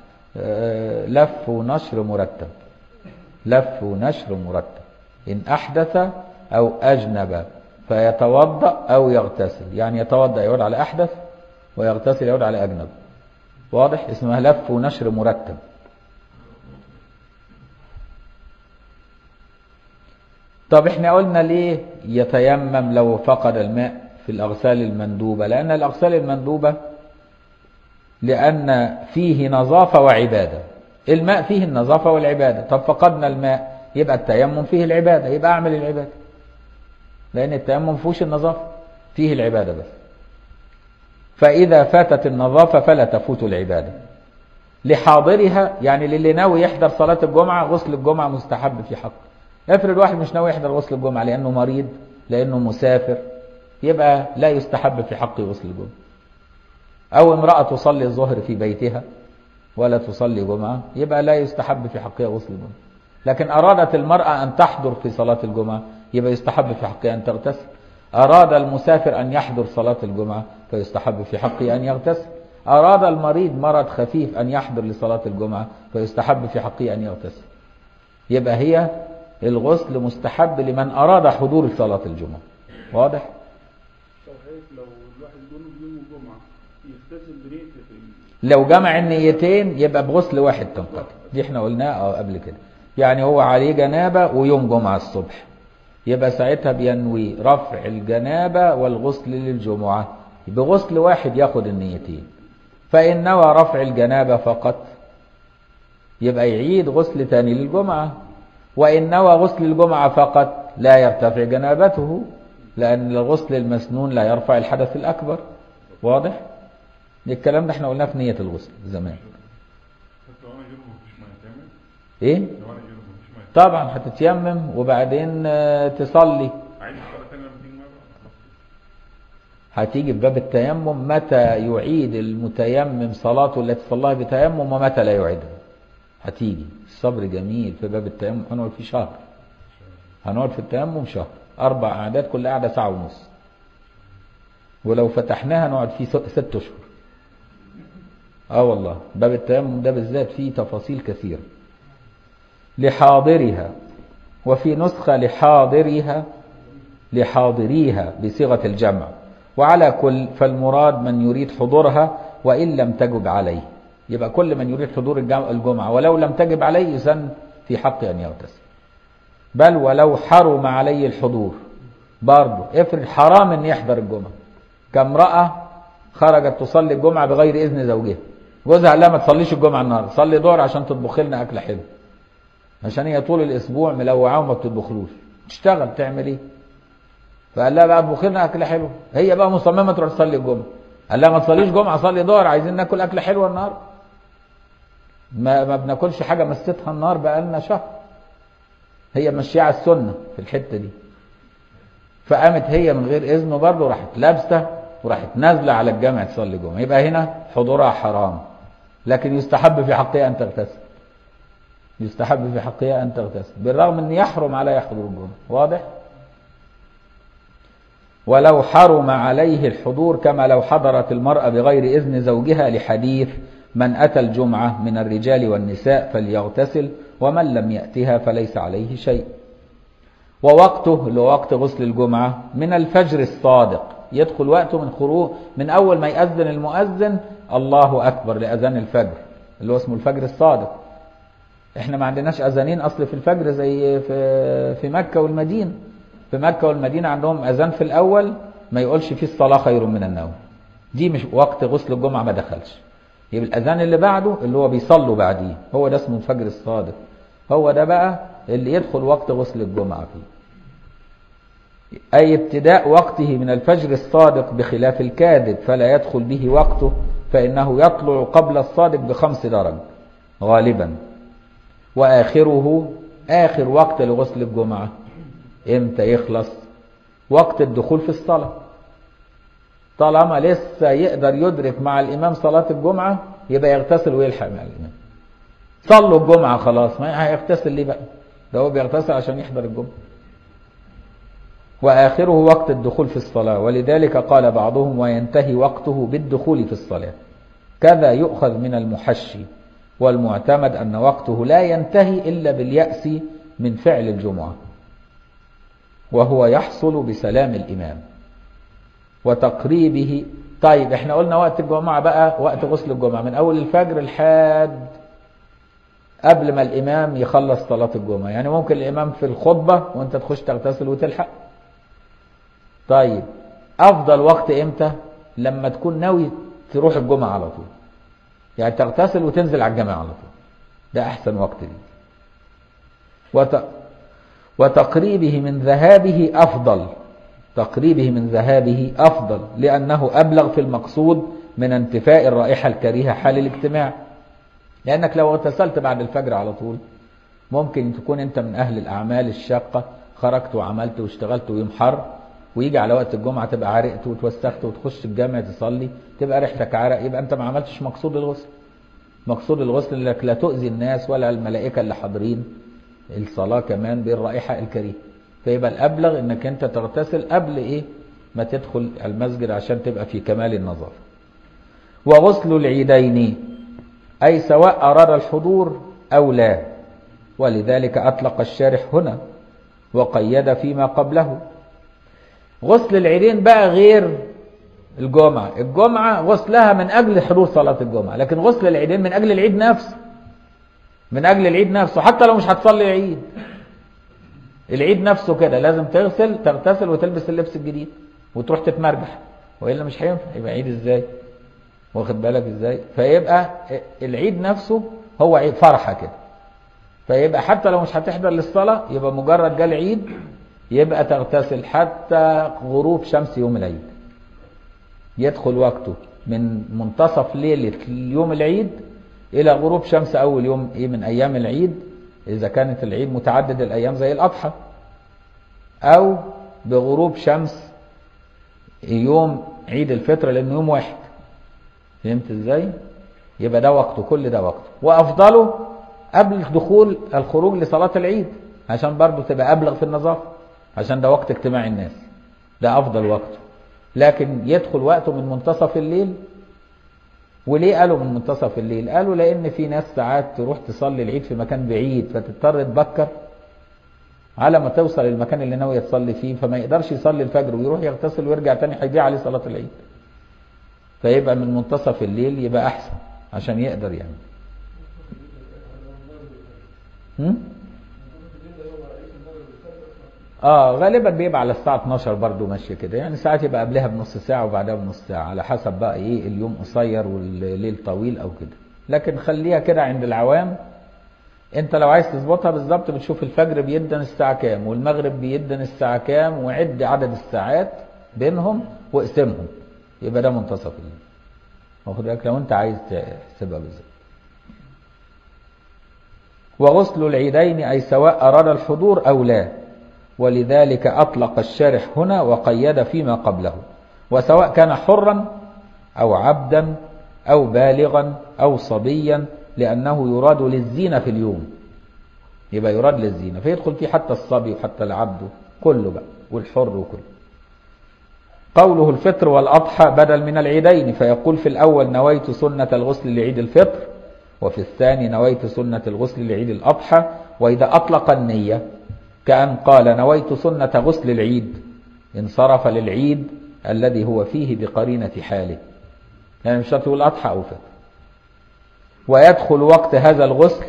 لف ونشر مرتب، لف ونشر مرتب. إن أحدث أو أجنب فيتوضأ أو يغتسل، يعني يتوضأ يعود على أحدث ويغتسل يعود على أجنب. واضح؟ اسمها لف ونشر مرتب. طب احنا قلنا ليه يتيمم لو فقد الماء في الأغسال المندوبة؟ لأن الأغسال المندوبة لأن فيه نظافة وعبادة، الماء فيه النظافة والعبادة. طب فقدنا الماء يبقى التيمم فيه العبادة، يبقى أعمل العبادة، لأن التيمم فيهوش النظافة، فيه العبادة بس. فإذا فاتت النظافة فلا تفوت العبادة لحاضرها، يعني للي ناوي يحضر صلاة الجمعة غسل الجمعة مستحب في حقه. افرض واحد مش ناوي يحضر غسل الجمعة لأنه مريض، لأنه مسافر، يبقى لا يستحب في حقه غسل الجمعة. أو امرأة تصلي الظهر في بيتها ولا تصلي جمعة، يبقى لا يستحب في حقها غسل الجمعة. لكن أرادت المرأة أن تحضر في صلاة الجمعة يبقى يستحب في حقها أن تغتسل. أراد المسافر أن يحضر صلاة الجمعة فيستحب في حقه أن يغتسل. أراد المريض مرض خفيف أن يحضر لصلاة الجمعة فيستحب في حقه أن يغتسل. يبقى هي الغسل مستحب لمن أراد حضور صلاة الجمعة. واضح؟ لو الواحد يوم الجمعة يغتسل بنية، لو جمع النيتين يبقى بغسل واحد تنقضي، دي احنا قلناها قبل كده. يعني هو عليه جنابة ويوم جمعة الصبح، يبقى ساعتها بينوي رفع الجنابة والغسل للجمعة، بغسل واحد ياخد النيتين. فإن نوى رفع الجنابة فقط يبقى يعيد غسل تاني للجمعة، وإن نوى غسل الجمعة فقط لا يرتفع جنابته، لأن الغسل المسنون لا يرفع الحدث الأكبر. واضح؟ الكلام ده احنا قلناه في نية الغسل زمان. لو انا جنبه مفيش ميه تعمل؟ ايه؟ لو انا جنبه مفيش ميه طبعا هتتيمم وبعدين تصلي. عايز الصلاه تاني لما تيجي ميه بقى؟ هتيجي في باب التيمم متى يعيد المتيمم صلاته التي صلاها بتيمم ومتى لا يعيدها. هتيجي الصبر جميل في باب التيمم، هنقعد فيه شهر. هنقعد في التيمم شهر، 4 قعدات كل قعدة 1.5 ساعة. ولو فتحناها نقعد فيه 6 أشهر. والله باب التيمم ده بالذات فيه تفاصيل كثيرة. لحاضرها، وفي نسخة لحاضريها بصيغة الجمع. وعلى كل فالمراد من يريد حضورها وإن لم تجب عليه. يبقى كل من يريد حضور الجمعة ولو لم تجب عليه يسن في حق أن يغتسل. بل ولو حرم عليه الحضور برضه، افرض حرام أن يحضر الجمعة. كامرأة خرجت تصلي الجمعة بغير إذن زوجها، جوزها قال لها ما تصليش الجمعة النهارده، صلي ظهر عشان تطبخ لنا أكل حلو، عشان هي طول الأسبوع ملوعاه وما بتطبخلوش، تشتغل تعمل إيه؟ فقال لها بقى اطبخ لنا أكل حلو، هي بقى مصممة تروح تصلي الجمعة. قال لها ما تصليش جمعة، صلي ظهر، عايزين ناكل أكل حلو النهارده. ما بناكلش حاجة مستها النهار بقى لنا شهر. هي ماشية على السنة في الحتة دي. فقامت هي من غير إذنه برضه، راحت لابسة وراحت نازلة على الجامع تصلي الجمعة. يبقى هنا حضورها حرام، لكن يستحب في حقها أن تغتسل. يستحب في حقها أن تغتسل بالرغم أن يحرم عليها حضور الجمعة. واضح؟ ولو حرم عليه الحضور كما لو حضرت المرأة بغير إذن زوجها، لحديث من أتى الجمعة من الرجال والنساء فليغتسل ومن لم يأتها فليس عليه شيء. ووقته اللي هو وقت غسل الجمعة من الفجر الصادق، يدخل وقته من خروج، من أول ما يأذن المؤذن الله أكبر لأذان الفجر اللي هو اسمه الفجر الصادق. احنا ما عندناش أذانين أصل في الفجر زي في مكة والمدينة. في مكة والمدينة عندهم أذان في الأول ما يقولش فيه الصلاة خير من النوم، دي مش وقت غسل الجمعة، ما دخلش. يبقى الأذان اللي بعده اللي هو بيصلوا بعديه هو ده اسمه الفجر الصادق، هو ده بقى اللي يدخل وقت غسل الجمعة فيه. أي ابتداء وقته من الفجر الصادق بخلاف الكاذب فلا يدخل به وقته، فإنه يطلع قبل الصادق ب5 درج غالبا. وآخره آخر وقت لغسل الجمعة امتى يخلص؟ وقت الدخول في الصلاة. طالما لسه يقدر يدرك مع الإمام صلاة الجمعة يبقى يغتسل ويلحق مع الإمام. صلوا الجمعة خلاص، ما هيغتسل ليه بقى؟ ده هو بيغتسل عشان يحضر الجمعة. وآخره وقت الدخول في الصلاة، ولذلك قال بعضهم وينتهي وقته بالدخول في الصلاة. كذا يؤخذ من المحشي، والمعتمد أن وقته لا ينتهي إلا باليأس من فعل الجمعة، وهو يحصل بسلام الإمام وتقريبه. طيب احنا قلنا وقت الجمعة بقى وقت غسل الجمعة من أول الفجر لحد قبل ما الإمام يخلص صلاة الجمعة. يعني ممكن الإمام في الخطبة وانت تخش تغتسل وتلحق. طيب أفضل وقت إمتى؟ لما تكون ناوي تروح الجمعة على طول، يعني تغتسل وتنزل على الجامع على طول، ده أحسن وقت ليه. وتقريبه من ذهابه أفضل، تقريبه من ذهابه أفضل لأنه أبلغ في المقصود من انتفاء الرائحة الكريهة حال الاجتماع. لأنك لو اغتسلت بعد الفجر على طول ممكن تكون أنت من أهل الأعمال الشاقة، خرجت وعملت واشتغلت ويوم حر، ويجي على وقت الجمعة تبقى عرقت وتوسخت وتخش الجامع تصلي تبقى ريحتك عرق، يبقى أنت ما عملتش مقصود الغسل. مقصود الغسل انك لا تؤذي الناس ولا الملائكة اللي حاضرين الصلاة كمان بالرائحة الكريهة. فيبقى الأبلغ انك انت تغتسل قبل ايه ما تدخل المسجد عشان تبقى في كمال النظر. وغسل العيدين أي سواء أراد الحضور أو لا، ولذلك أطلق الشارح هنا وقيد فيما قبله. غسل العيدين بقى غير الجمعة. الجمعة غسلها من أجل حضور صلاة الجمعة، لكن غسل العيدين من أجل العيد نفسه، من أجل العيد نفسه، حتى لو مش هتصلي العيد. العيد نفسه كده لازم تغتسل وتلبس اللبس الجديد وتروح تتمرجح، وإلا مش هينفع، يبقى عيد إزاي؟ واخد بالك إزاي؟ فيبقى العيد نفسه هو عيد فرحة كده، فيبقى حتى لو مش هتحضر للصلاة يبقى مجرد جال عيد يبقى تغتسل حتى غروب شمس يوم العيد، يدخل وقته من منتصف ليلة يوم العيد إلى غروب شمس أول يوم من أيام العيد، إذا كانت العيد متعدد الأيام زي الأضحى، أو بغروب شمس يوم عيد الفطر لأنه يوم واحد. فهمت إزاي؟ يبقى ده وقته، كل ده وقته، وأفضله قبل دخول الخروج لصلاة العيد عشان برضه تبقى أبلغ في النظافة، عشان ده وقت اجتماع الناس، ده أفضل وقته. لكن يدخل وقته من منتصف الليل. وليه قالوا من منتصف الليل؟ قالوا لأن في ناس ساعات تروح تصلي العيد في مكان بعيد فتضطر تبكر على ما توصل المكان اللي ناوية تصلي فيه، فما يقدرش يصلي الفجر ويروح يغتسل ويرجع تاني هيضيع عليه صلاة العيد. فيبقى من منتصف الليل يبقى أحسن عشان يقدر يعني. غالبا بيبقى على الساعة 12 برضو ماشية كده، يعني ساعات يبقى قبلها بنص ساعة وبعدها بنص ساعة على حسب بقى ايه اليوم قصير والليل طويل او كده. لكن خليها كده عند العوام. انت لو عايز تظبطها بالظبط بتشوف الفجر بيدن الساعة كام والمغرب بيدن الساعة كام، وعد عدد الساعات بينهم واقسمهم، يبقى ده منتصف الليل. واخد بالك لو انت عايز تحسبها بالظبط. وغسل العيدين أي سواء أراد الحضور أو لا، ولذلك أطلق الشارح هنا وقيد فيما قبله، وسواء كان حرا أو عبدا أو بالغا أو صبيا، لأنه يراد للزينة في اليوم، يبقى يراد للزينة فيدخل فيه حتى الصبي وحتى العبد كله بقى والحر وكله. قوله الفطر والأضحى بدل من العيدين، فيقول في الأول نويت سنة الغسل لعيد الفطر، وفي الثاني نويت سنة الغسل لعيد الأضحى. وإذا أطلق النية كأن قال نويت سنة غسل العيد انصرف للعيد الذي هو فيه بقرينة حاله، يعني مش شرط يقول أضحى أو فطر. ويدخل وقت هذا الغسل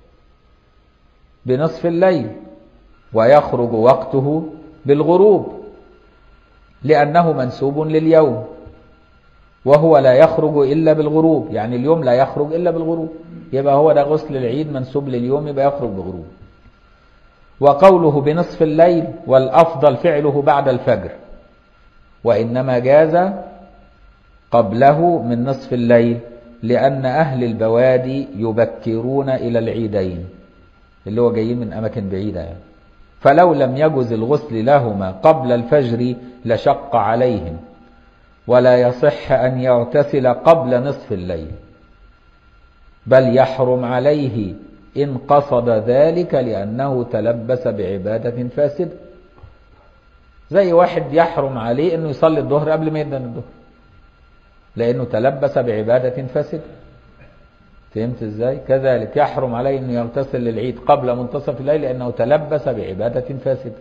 بنصف الليل، ويخرج وقته بالغروب لأنه منسوب لليوم، وهو لا يخرج إلا بالغروب، يعني اليوم لا يخرج إلا بالغروب، يبقى هو ده غسل العيد منسوب لليوم، يبقى يخرج بغروب. وقوله بنصف الليل والأفضل فعله بعد الفجر، وإنما جاز قبله من نصف الليل لأن أهل البوادي يبكرون إلى العيدين اللي هو جايين من أماكن بعيدة يعني. فلو لم يجز الغسل لهما قبل الفجر لشق عليهم، ولا يصح أن يغتسل قبل نصف الليل، بل يحرم عليه إن قصد ذلك لأنه تلبس بعبادة فاسدة. زي واحد يحرم عليه أنه يصلي الظهر قبل ما يدن الظهر لأنه تلبس بعبادة فاسدة. فهمت ازاي؟ كذلك يحرم عليه أنه يغتسل للعيد قبل منتصف الليل لأنه تلبس بعبادة فاسدة.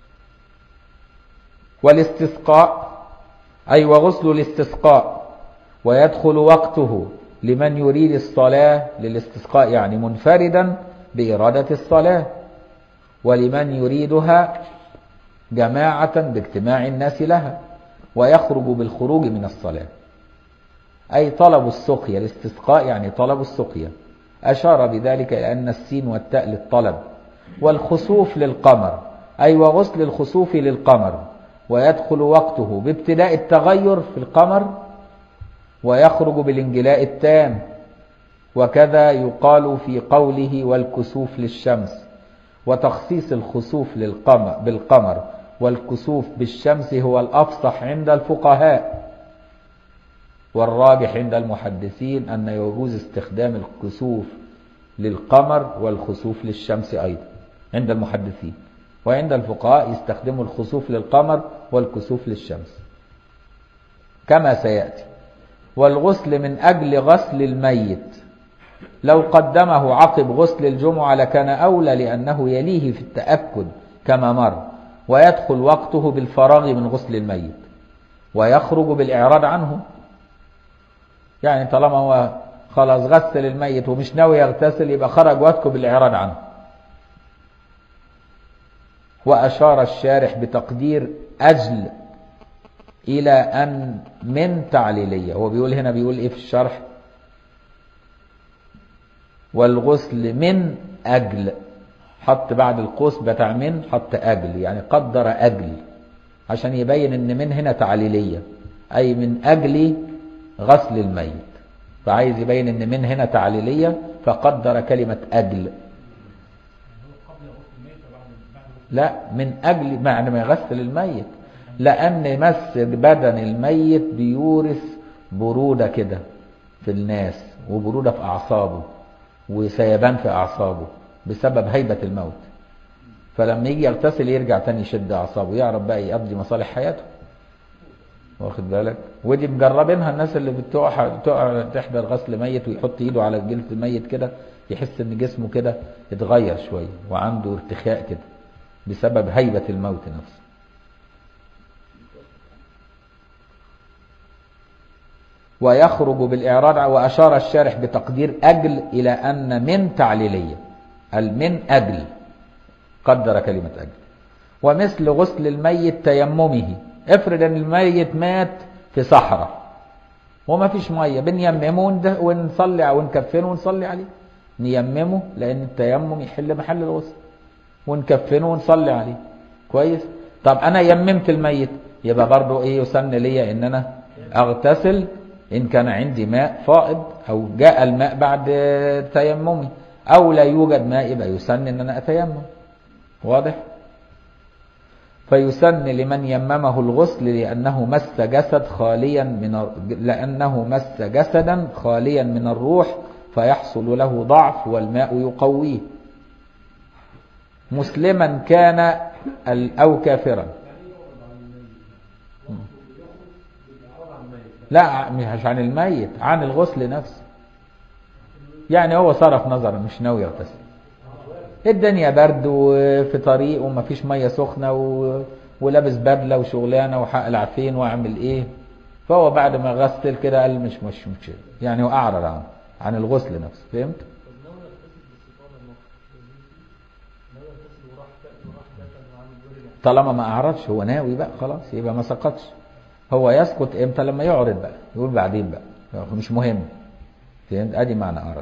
والاستسقاء أي وغسل الاستسقاء، ويدخل وقته لمن يريد الصلاة للاستسقاء يعني منفردا بإرادة الصلاة، ولمن يريدها جماعة باجتماع الناس لها، ويخرج بالخروج من الصلاة أي طلب السقيا. الاستسقاء يعني طلب السقيا، أشار بذلك إلى أن السين والتاء للطلب. والخسوف للقمر أي وغسل الخسوف للقمر، ويدخل وقته بابتداء التغير في القمر ويخرج بالانجلاء التام. وكذا يقال في قوله والكسوف للشمس، وتخصيص الخسوف بالقمر والكسوف بالشمس هو الأفصح عند الفقهاء، والراجح عند المحدثين أن يجوز استخدام الكسوف للقمر والخسوف للشمس أيضا عند المحدثين، وعند الفقهاء يستخدموا الخسوف للقمر والكسوف للشمس كما سيأتي. والغسل من أجل غسل الميت لو قدمه عقب غسل الجمعة لكان أولى لأنه يليه في التأكد كما مر، ويدخل وقته بالفراغ من غسل الميت ويخرج بالإعراض عنه. يعني طالما هو خلاص غسل الميت ومش ناوي يغتسل يبقى خرج وقته بالإعراض عنه. وأشار الشارح بتقدير أجل إلى أن من تعليلية. هو بيقول هنا بيقول إيه في الشرح؟ والغسل من أجل، حط بعد القوس بتاع من حط أجل، يعني قدر أجل عشان يبين أن من هنا تعليلية، أي من أجل غسل الميت. فعايز يبين ان من هنا تعليلية، فقدر كلمة أجل. لا، من أجل معنى ما يغسل الميت، لأن مس بدن الميت بيورث برودة كده في الناس، وبرودة في أعصابه، وسيبان في أعصابه بسبب هيبة الموت. فلما يجي يغتسل يرجع تاني يشد أعصابه، يعرف بقى يقضي مصالح حياته. واخد بالك؟ ودي مجربينها الناس اللي بتقع تحضر غسل ميت، ويحط ايده على جلد الميت كده، يحس ان جسمه كده اتغير شوية وعنده ارتخاء كده بسبب هيبة الموت نفسه. ويخرج بالإعراض. وأشار الشارح بتقدير أجل إلى أن من تعليلية، المن أجل، قدر كلمة أجل. ومثل غسل الميت تيممه. افرض ان الميت مات في صحراء وما فيش ميه، بنيممه ونصلي ونكفنه ونصلي عليه. نيممه لان التيمم يحل محل الغسل، ونكفنه ونصلي عليه. كويس. طب انا يممت الميت، يبقى برضو ايه يسن لي ان انا اغتسل ان كان عندي ماء فائض، او جاء الماء بعد تيممي، او لا يوجد ماء، يبقى يسن ان انا اتيمم. واضح؟ فيسن لمن يممه الغسل لأنه مس جسدا خاليا من الروح، فيحصل له ضعف والماء يقويه، مسلما كان أو كافرا. لا، مش عن الميت، عن الغسل نفسه. يعني هو صرف نظر مش ناوي يغتسل، الدنيا برد وفي طريق ومفيش ميه سخنه ولابس بدله وشغلانه وحق العفين واعمل ايه، فهو بعد ما غسل كده قال مش يعني هو اعرض عن الغسل نفسه. فهمت؟ طالما ما اعرضش هو ناوي بقى خلاص، يبقى ما سقطش. هو يسقط امتى؟ لما يعرض بقى، يقول بعدين بقى مش مهم. فهمت؟ ادي معنى اعرض.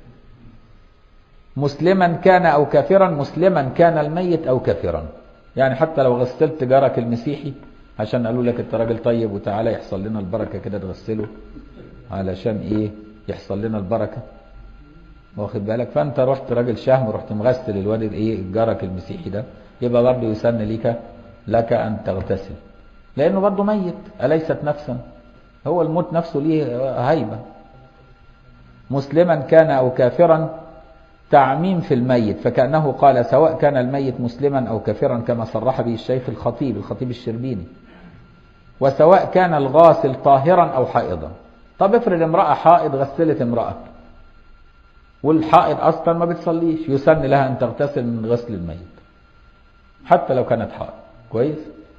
مسلما كان أو كافرا. مسلما كان الميت أو كافرا، يعني حتى لو غسلت جارك المسيحي عشان قالوا لك انت راجل طيب وتعالى يحصل لنا البركة كده، تغسله علشان ايه؟ يحصل لنا البركة. واخد بالك؟ فانت رحت راجل شهم، رحت مغسل الواد ايه جارك المسيحي ده، يبقى برضه يسن لك ان تغتسل، لانه برضه ميت، أليست نفسا؟ هو الموت نفسه ليه هيبة. مسلما كان أو كافرا، تعميم في الميت، فكأنه قال سواء كان الميت مسلما أو كافرا، كما صرح به الشيخ الخطيب الشربيني. وسواء كان الغاسل طاهرا أو حائضا. طب افرض امرأة حائض غسلت امرأة، والحائض أصلا ما بتصليش، يسن لها أن تغتسل من غسل الميت حتى لو كانت حائض. كويس.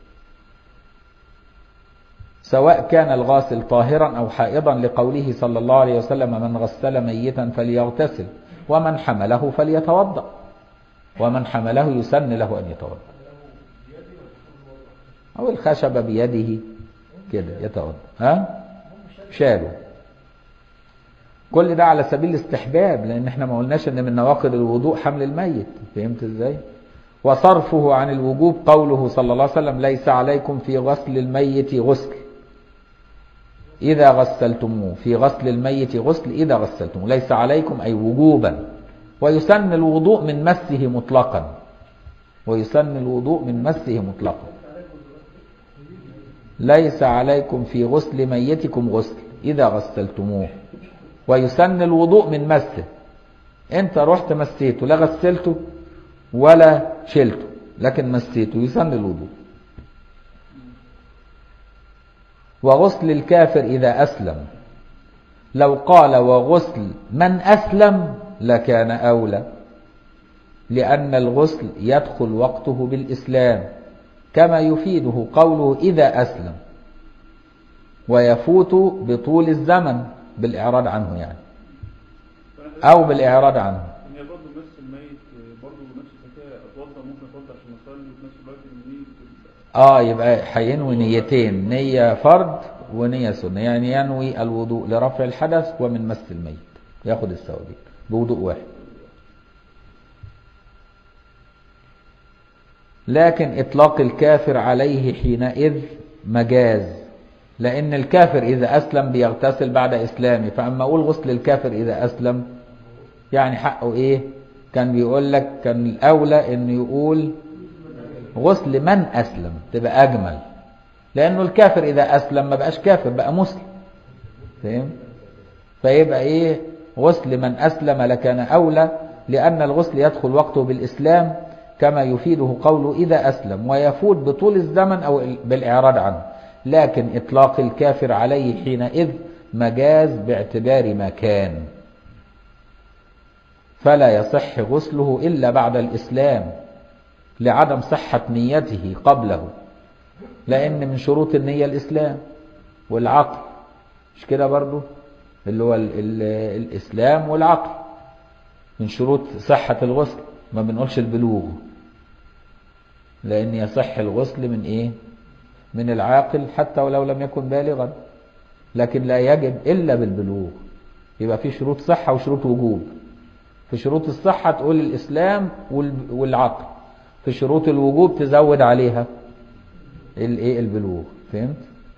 سواء كان الغاسل طاهرا أو حائضا، لقوله صلى الله عليه وسلم من غسل ميتا فليغتسل ومن حمله فليتوضأ. ومن حمله يسن له أن يتوضأ، أو الخشب بيده كده يتوضأ. شالوا. كل ده على سبيل الاستحباب، لأن احنا ما قلناش ان من نواقض الوضوء حمل الميت. فهمت ازاي؟ وصرفه عن الوجوب قوله صلى الله عليه وسلم ليس عليكم في غسل الميت غسل إذا غسلتموه. في غسل الميت غسل إذا غسلتموه، ليس عليكم أي وجوبا. ويسن الوضوء من مسه مطلقا. ويسن الوضوء من مسه مطلقا. ليس عليكم في غسل ميتكم غسل إذا غسلتموه. ويسن الوضوء من مسه. انت رحت مسيته، لا غسلته ولا شلته، لكن مسيته، يسن الوضوء. وغسل الكافر إذا أسلم. لو قال وغسل من أسلم لكان أولى، لأن الغسل يدخل وقته بالإسلام، كما يفيده قوله إذا أسلم، ويفوت بطول الزمن بالإعراض عنه يعني، أو بالإعراض عنه. هي برضه نفس الميت برضه نفس الحكايه، اتوضى ممكن اتوضى عشان اصلي وفي نفس الوقت النية يبقى هينوي نيتين، نية فرض ونية سنة، يعني ينوي الوضوء لرفع الحدث ومن مس الميت، ياخد الثوابين بوضوء واحد. لكن إطلاق الكافر عليه حينئذ مجاز، لأن الكافر إذا أسلم بيغتسل بعد إسلامه، فأما أقول غسل الكافر إذا أسلم يعني حقه إيه؟ كان بيقول لك كان الأولى إنه يقول غسل من أسلم تبقى أجمل، لأنه الكافر إذا أسلم ما بقاش كافر بقى مسلم، فاهم؟ فيبقى إيه؟ غسل من أسلم لكان أولى، لأن الغسل يدخل وقته بالإسلام كما يفيده قوله إذا أسلم، ويفوت بطول الزمن أو بالإعراض عنه، لكن إطلاق الكافر عليه حينئذ مجاز باعتبار ما كان، فلا يصح غسله إلا بعد الإسلام لعدم صحة نيته قبله، لأن من شروط النية الإسلام والعقل، مش كده برضو؟ اللي هو الإسلام والعقل من شروط صحة الغسل، ما بنقولش البلوغ، لأن يصح الغسل من إيه؟ من العاقل حتى ولو لم يكن بالغا، لكن لا يجب إلا بالبلوغ. يبقى في شروط صحة وشروط وجوب. في شروط الصحة تقول الإسلام والعقل، في شروط الوجوب تزود عليها الإيه؟ البلوغ. فهمت؟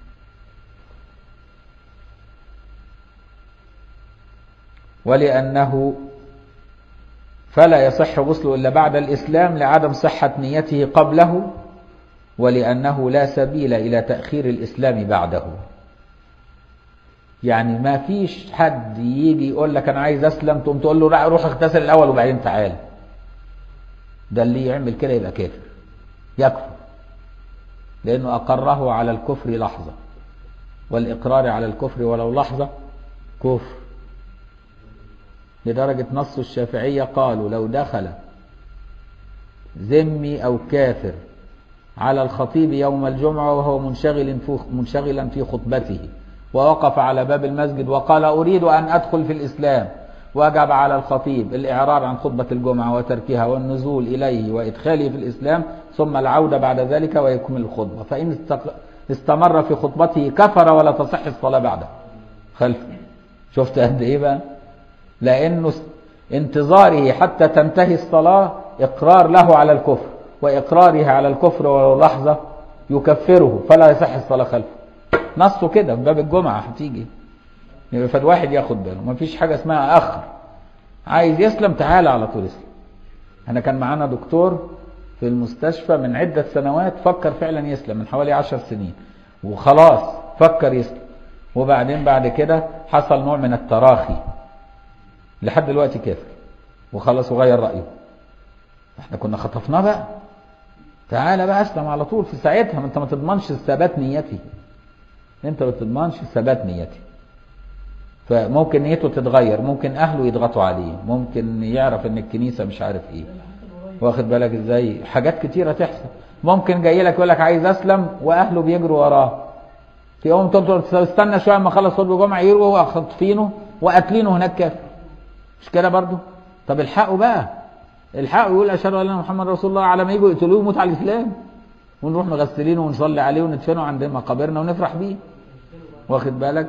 ولأنه فلا يصح غسله إلا بعد الإسلام لعدم صحة نيته قبله، ولأنه لا سبيل إلى تأخير الإسلام بعده. يعني ما فيش حد يجي يقول لك أنا عايز أسلم تقوم تقول له لا روح اغتسل الأول وبعدين تعال. ده اللي يعمل كده يبقى كافر، يكفر، لأنه أقره على الكفر لحظة، والإقرار على الكفر ولو لحظة كفر. لدرجة نص الشافعية قالوا لو دخل ذمي أو كافر على الخطيب يوم الجمعة وهو منشغلا في خطبته، ووقف على باب المسجد وقال أريد أن أدخل في الإسلام، وجب على الخطيب الإعراض عن خطبة الجمعة وتركها والنزول إليه وإدخاله في الإسلام ثم العودة بعد ذلك ويكمل الخطبة، فإن استمر في خطبته كفر ولا تصح الصلاة بعده خلفه. شفت قد إيه بقى؟ لأنه انتظاره حتى تنتهي الصلاة إقرار له على الكفر، وإقراره على الكفر ولو لحظة يكفره فلا يصح الصلاة خلفه. نصه كده في باب الجمعة هتيجي، فالواحد ياخد باله ما فيش حاجة اسمها أخر. عايز يسلم تعالى على طول اسلم. احنا كان معانا دكتور في المستشفى من عدة سنوات فكر فعلا يسلم من حوالي 10 سنين، وخلاص فكر يسلم، وبعدين بعد كده حصل نوع من التراخي لحد دلوقتي كافر وخلاص وغير رأيه. احنا كنا خطفناه بقى، تعالى بقى اسلم على طول في ساعتها. ما انت ما تضمنش ثبات نيتي، انت ما تضمنش ثبات نيتي، فممكن نيته تتغير، ممكن اهله يضغطوا عليه، ممكن يعرف ان الكنيسة مش عارف ايه، واخد بالك ازاي؟ حاجات كتيرة تحصل. ممكن جاي لك يقول لك عايز اسلم واهله بيجروا وراه، تقوم تقول استنى شويه اما اخلص خطبه الجمعه، يروحوا خاطفينه وقاتلينه هناك كافر. مش كده برضه؟ طب الحقوا بقى، الحقوا يقول اشهد ان لا اله الا الله محمد رسول الله، على ما يجوا يقتلوه يموت على الاسلام، ونروح مغسلينه ونصلي عليه وندفنه عند مقابرنا ونفرح بيه، واخد بالك؟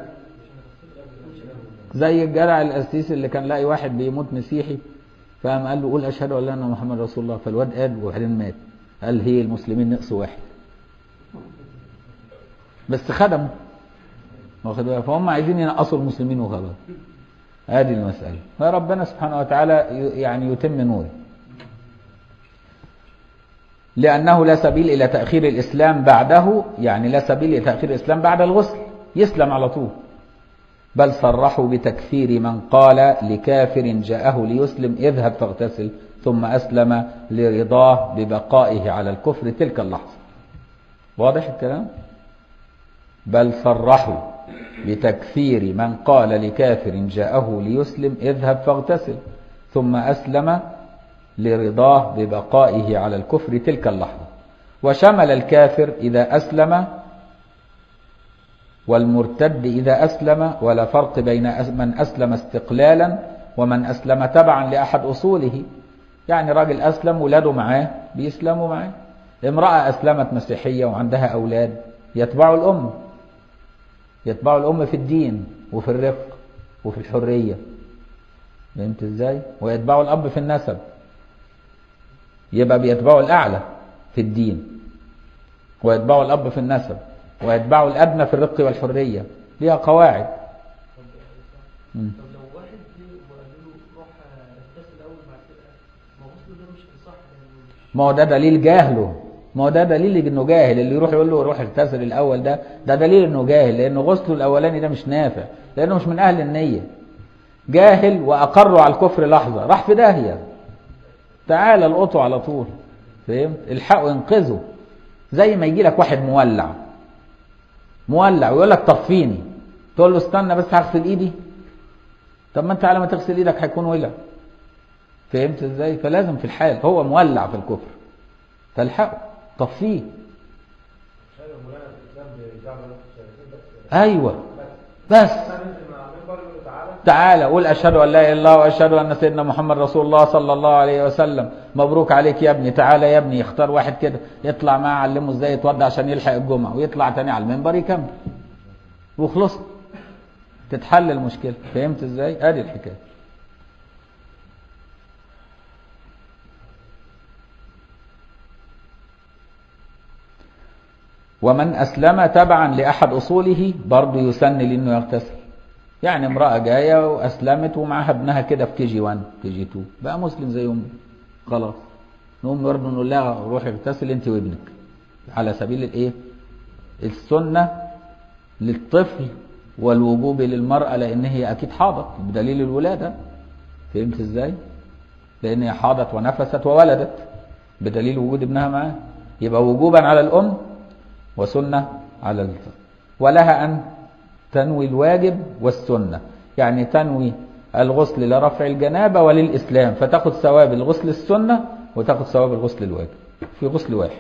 زي الجرع القسيس اللي كان لاقي واحد بيموت مسيحي، فقام قال له قول اشهد ان لا اله الا الله محمد رسول الله، فالواد قال وبعدين مات. قال هي المسلمين نقصوا واحد بس خدموا، واخد بالك؟ فهم عايزين ينقصوا المسلمين وخلاص. هذه المسألة، فربنا سبحانه وتعالى يعني يتم نوره. لأنه لا سبيل إلى تأخير الإسلام بعده، يعني لا سبيل إلى تأخير الإسلام بعد الغسل، يسلم على طول. بل صرحوا بتكفير من قال لكافر جاءه ليسلم اذهب فاغتسل ثم أسلم لرضاه ببقائه على الكفر تلك اللحظة. واضح الكلام؟ بل صرحوا بتكفير من قال لكافر جاءه ليسلم اذهب فاغتسل ثم أسلم لرضاه ببقائه على الكفر تلك اللحظة، وشمل الكافر إذا أسلم والمرتد إذا أسلم، ولا فرق بين من أسلم استقلالا ومن أسلم تبعا لأحد أصوله. يعني راجل أسلم ولاده معاه بيسلموا معاه، امرأة أسلمت مسيحية وعندها أولاد يتبعوا الأم، يتبعوا الأم في الدين وفي الرفق وفي الحرية، فهمت ازاي؟ ويتبعوا الأب في النسب، يبقى بيتبعوا الأعلى في الدين ويتبعوا الأب في النسب، ويتبعوا الأدنى في الرق والحرية، ليها قواعد. طب لو واحد جه وقال له روح اغتسل الاول بعد كده، ما غسله ده مش هيصح يعني؟ ما هو ده دليل جهله، ما هو ده دليل انه جاهل. اللي يروح يقول له روح اغتسل الاول، ده دليل انه جاهل، لانه غسله الاولاني ده مش نافع، لانه مش من اهل النية. جاهل واقروا على الكفر لحظة، راح في داهية. تعال القطه على طول، فهمت؟ الحقوا انقذه. زي ما يجي لك واحد مولع ويقول لك طفيني، تقول له استنى بس هغسل ايدي. طب ما انت على ما تغسل ايدك هيكون ولع. فهمت ازاي؟ فلازم في الحال، هو مولع في الكفر، فالحقه طفيه. ايوه بس تعالى قول اشهد ان لا اله الا الله واشهد ان سيدنا محمد رسول الله صلى الله عليه وسلم، مبروك عليك يا ابني. تعالى يا ابني، يختار واحد كده يطلع معاه علمه ازاي يتوضا عشان يلحق الجمعه، ويطلع تاني على المنبر يكمل وخلصت، تتحل المشكله. فهمت ازاي؟ ادي الحكايه. ومن أسلم تبعا لأحد أصوله برضه يسن لأنه يغتسل. يعني امرأة جاية وأسلمت ومعها ابنها كده في كي جي 1 كي جي 2، بقى مسلم زي أمه، خلاص نقوم برضه نقول لها روحي اغتسل أنت وابنك، على سبيل الإيه؟ السنة للطفل والوجوب للمرأة، لأن هي أكيد حاضت بدليل الولادة. فهمت إزاي؟ لأن هي حاضت ونفست وولدت بدليل وجود ابنها معاه، يبقى وجوبا على الأم وسنة على الطفل. ولها أن تنوي الواجب والسنة، يعني تنوي الغسل لرفع الجنابة وللإسلام، فتأخذ ثواب الغسل السنة وتأخذ ثواب الغسل الواجب في غسل واحد.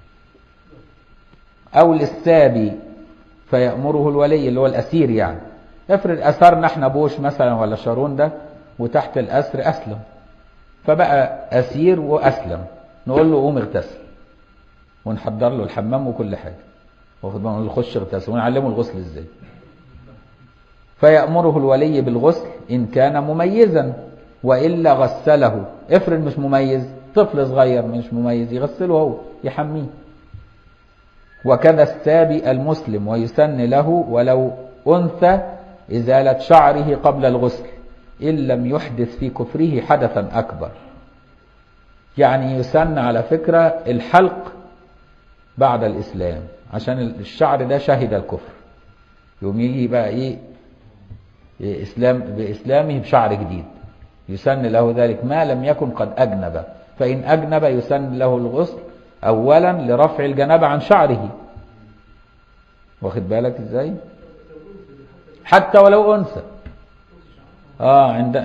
أو للسابي فيأمره الولي اللي هو الأسير. يعني افرض أسرنا احنا بوش مثلا ولا شارون ده، وتحت الأسر أسلم، فبقى أسير وأسلم، نقول له قوم اغتسل ونحضر له الحمام وكل حاجة، واخد بالك؟ نقول له خش اغتسل ونعلمه الغسل ازاي. فيأمره الولي بالغسل إن كان مميزا، وإلا غسله. افرض مش مميز، طفل صغير مش مميز، يغسله هو يحميه. وكذا السابي المسلم، ويسن له ولو أنثى إزالة شعره قبل الغسل إن لم يحدث في كفره حدثا أكبر. يعني يسن على فكرة الحلق بعد الإسلام، عشان الشعر ده شهد الكفر، يوم يجي بقى إيه بإسلامه بشعر جديد، يسن له ذلك ما لم يكن قد أجنب. فإن أجنب يسن له الغسل أولا لرفع الجنابة عن شعره، واخد بالك إزاي؟ حتى ولو أنثى عند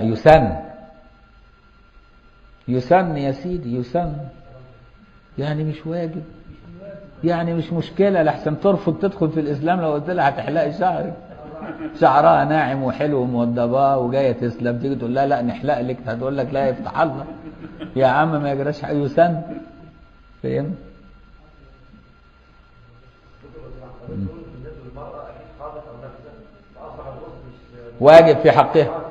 يسن يا سيدي، يسن يعني مش واجب، يعني مش مشكلة لحسن ترفض تدخل في الإسلام. لو قلت لها هتحلقي شعرك، شعرها ناعم وحلو وموضباه وجاية تسلم، تيجي تقول لها لا نحلق لك، هتقول لك لا يفتح الله يا عم ما يجراش حاجة، يسن. فاهم؟ واجب في حقها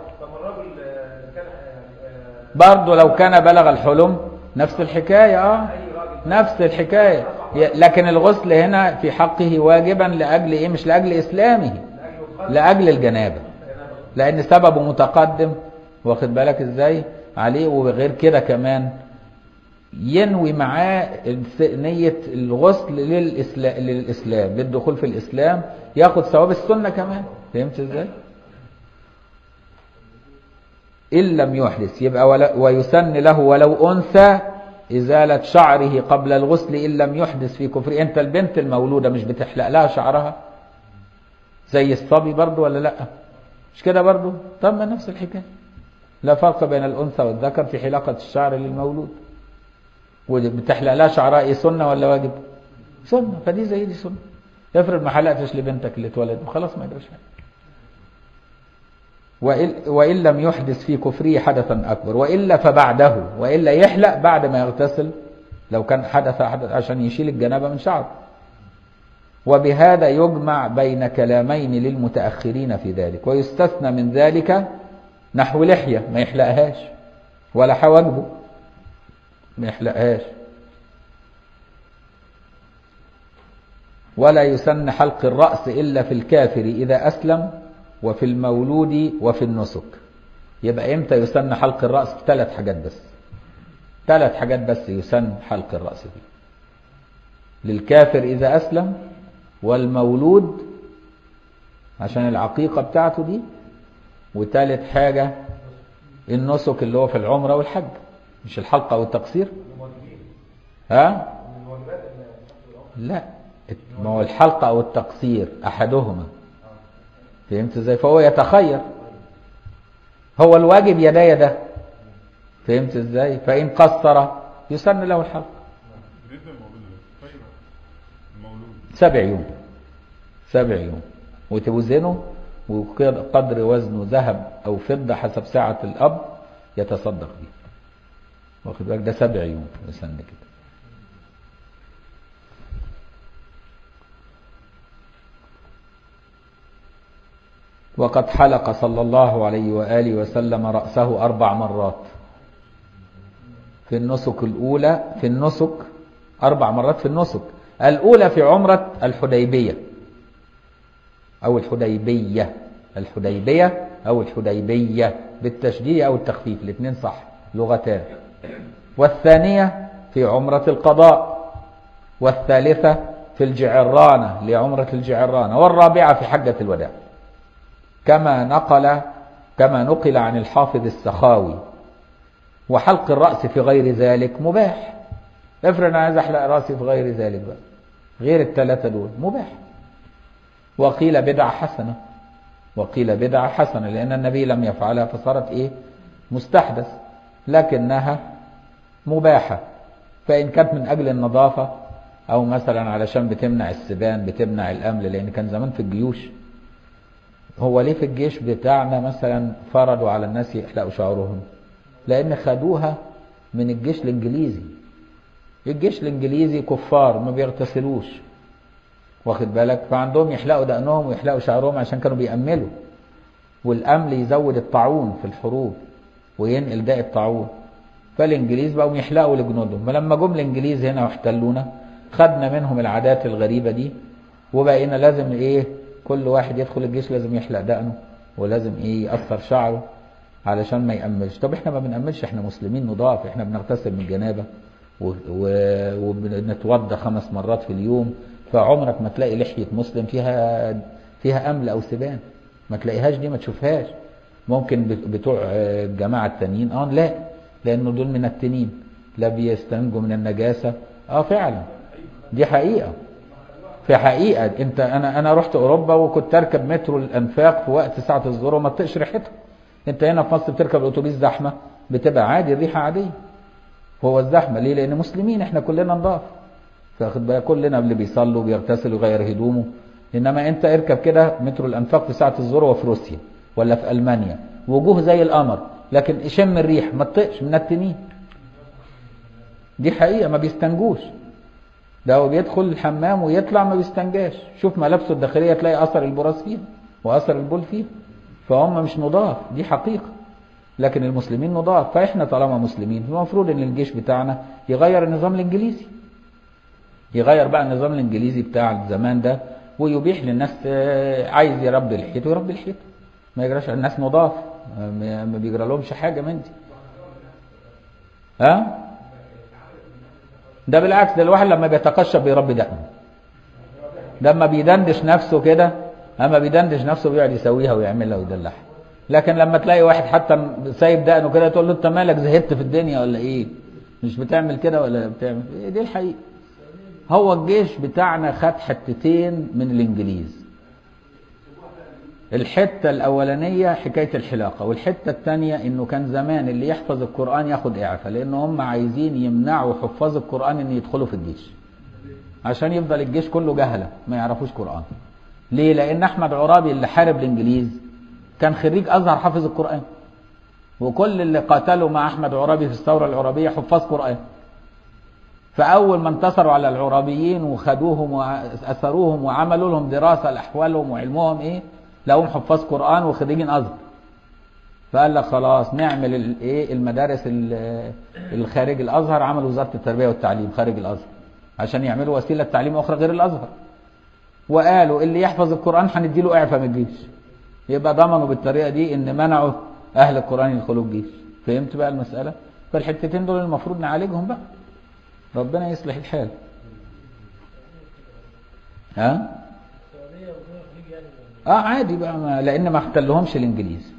برضه لو كان بلغ الحلم، نفس الحكاية نفس الحكاية. لكن الغسل هنا في حقه واجبا لأجل إيه؟ مش لأجل إسلامه، لأجل الجنابة، لأن سببه متقدم، واخد بالك إزاي عليه. وغير كده كمان ينوي معاه نية الغسل للإسلام، للدخول في الإسلام، ياخد ثواب السنة كمان. فهمت إزاي؟ إن لم يحدث يبقى ويسن له ولو أنثى إزالة شعره قبل الغسل إن لم يحدث في كفر. أنت البنت المولودة مش بتحلق لها شعرها زي الصبي برضو ولا لا؟ مش كده برضو؟ طب ما نفس الحكاية، لا فرق بين الأنثى والذكر في حلاقة الشعر للمولود. وبتحلق لها شعرها إيه، سنة ولا واجب؟ سنة، فدي زي دي سنة. افرض ما حلقتش لبنتك اللي اتولدت خلاص ما يجراش حاجة. وإن لم يحدث في كفره حدثا أكبر، وإلا فبعده، وإلا يحلق بعد ما يغتسل لو كان حدث عشان يشيل الجنابة من شعره. وبهذا يجمع بين كلامين للمتأخرين في ذلك. ويستثنى من ذلك نحو لحية ما يحلقهاش، ولا حواجبه ما يحلقهاش. ولا يسن حلق الرأس إلا في الكافر إذا أسلم وفي المولود وفي النسك. يبقى إمتى يسن حلق الرأس؟ 3 حاجات بس، 3 حاجات بس يسن حلق الرأس فيه: للكافر إذا أسلم، والمولود عشان العقيقة بتاعته دي، وثالث حاجة النسك اللي هو في العمرة والحج. مش الحلقة أو التقصير؟ ها؟ لا، ما هو الحلقة أو التقصير أحدهما. فهمت ازاي؟ فهو يتخير، هو الواجب يدا يدا. فهمت ازاي؟ فإن قصر يسن له الحلقة. 7 يوم، 7 يوم، وتوزنه وقدر وزنه ذهب أو فضة حسب ساعة الأب يتصدق به. واخد بالك؟ ده 7 يوم يسن كده. وقد حلق صلى الله عليه وآله وسلم رأسه 4 مرات في النسك الأولى. في النسك 4 مرات في النسك الأولى في عمرة الحديبية أو الحديبية، الحديبية أو الحديبية بالتشديد أو التخفيف، الاثنين صح، لغتان. والثانية في عمرة القضاء، والثالثة في الجعرانة لعمرة الجعرانة، والرابعة في حجة الوداع، كما نقل عن الحافظ السخاوي. وحلق الرأس في غير ذلك مباح. افرض انا عايز احلق رأسي في غير ذلك بقى، غير ال3 دول، مباح. وقيل بدعة حسنة، وقيل بدعة حسنة لأن النبي لم يفعلها فصارت ايه؟ مستحدث، لكنها مباحة. فإن كانت من أجل النظافة أو مثلا علشان بتمنع السبان، بتمنع الأمل، لأن كان زمان في الجيوش، هو ليه في الجيش بتاعنا مثلا فرضوا على الناس يحلقوا شعرهم؟ لأن خدوها من الجيش الإنجليزي. الجيش الإنجليزي كفار ما بيغتسلوش، واخد بالك؟ فعندهم يحلقوا دقنهم ويحلقوا شعرهم عشان كانوا بيأملوا، والأمل يزود الطاعون في الحروب وينقل داء الطاعون. فالإنجليز بقوا يحلقوا لجنودهم. فلما جم الإنجليز هنا واحتلونا خدنا منهم العادات الغريبة دي، وبقينا لازم ايه؟ كل واحد يدخل الجيش لازم يحلق دقنه ولازم ايه؟ يقصر شعره علشان ما يأملش. طب احنا ما بنأملش، احنا مسلمين نضاف، احنا بنغتسل من الجنابة وبنتوضى 5 مرات في اليوم. فعمرك ما تلاقي لحية مسلم فيها أمل أو سبان، ما تلاقيهاش دي، ما تشوفهاش. ممكن بتوع الجماعة التانيين لا، لأنه دول من التنين، لا بيستنجوا من النجاسة. فعلا دي حقيقة. في حقيقة أنا رحت أوروبا وكنت أركب مترو الأنفاق في وقت ساعة الظهر وما تطقش ريحتها. أنت هنا في مصر بتركب الأتوبيس زحمة بتبقى عادي، الريحة عادية. هو الزحمة ليه؟ لأن مسلمين، احنا كلنا نضاف، فاخد بالك؟ كلنا اللي بيصلوا بيغتسل ويغير هدومه. إنما أنت اركب كده مترو الأنفاق في ساعة الظهر وفي روسيا ولا في ألمانيا، وجوه زي القمر، لكن شم الريح ما تطقش من التنين. دي حقيقة، ما بيستنجوش. ده هو بيدخل الحمام ويطلع ما بيستنجاش. شوف ملابسه الداخلية تلاقي أثر البراز فيها وأثر البول فيها. فهم مش نضاف، دي حقيقة. لكن المسلمين نضاف. فإحنا طالما مسلمين المفروض ان الجيش بتاعنا يغير النظام الإنجليزي، يغير بقى النظام الإنجليزي بتاع الزمان ده، ويبيح للناس عايز يربي لحيته يربي لحيته، ما يجراش. الناس نضاف، ما بيجرى لهمش حاجة من دي. ده بالعكس، ده الواحد لما بيتقشف بيربي دقنه، لما بيدندش نفسه كده، اما بيدندش نفسه بيقعد يسويها ويعملها ويدلعها. لكن لما تلاقي واحد حتى سايب دقنه كده تقول له انت مالك، زهدت في الدنيا ولا ايه؟ مش بتعمل كده ولا بتعمل ايه؟ دي الحقيقة. هو الجيش بتاعنا خد حتتين من الانجليز. الحتة الاولانية حكاية الحلاقة، والحتة الثانية انه كان زمان اللي يحفظ القرآن ياخد اعفاء، لان هم عايزين يمنعوا حفاظ القرآن ان يدخلوا في الجيش، عشان يفضل الجيش كله جهلة ما يعرفوش قرآن. ليه؟ لان احمد عرابي اللي حارب الانجليز كان خريج ازهر حافظ القرآن، وكل اللي قاتلوا مع احمد عرابي في الثورة العرابية حفاظ قرآن. فاول ما انتصروا على العرابيين وخدوهم واثروهم وعملوا لهم دراسة لاحوالهم وعلمهم ايه، لهم حفاظ قرآن وخريجين ازهر. فقال لك خلاص نعمل المدارس الخارج الازهر. عملوا وزارة التربية والتعليم خارج الازهر عشان يعملوا وسيلة تعليم اخرى غير الازهر. وقالوا اللي يحفظ القرآن هنديله إعفاء من الجيش، يبقى ضمنوا بالطريقة دي إن منعوا أهل القرآن يدخلوا الجيش. فهمت بقى المسألة؟ فالحتتين دول المفروض نعالجهم بقى، ربنا يصلح الحال. ها؟ عادي بقى، لأن ما احتلهمش الإنجليز.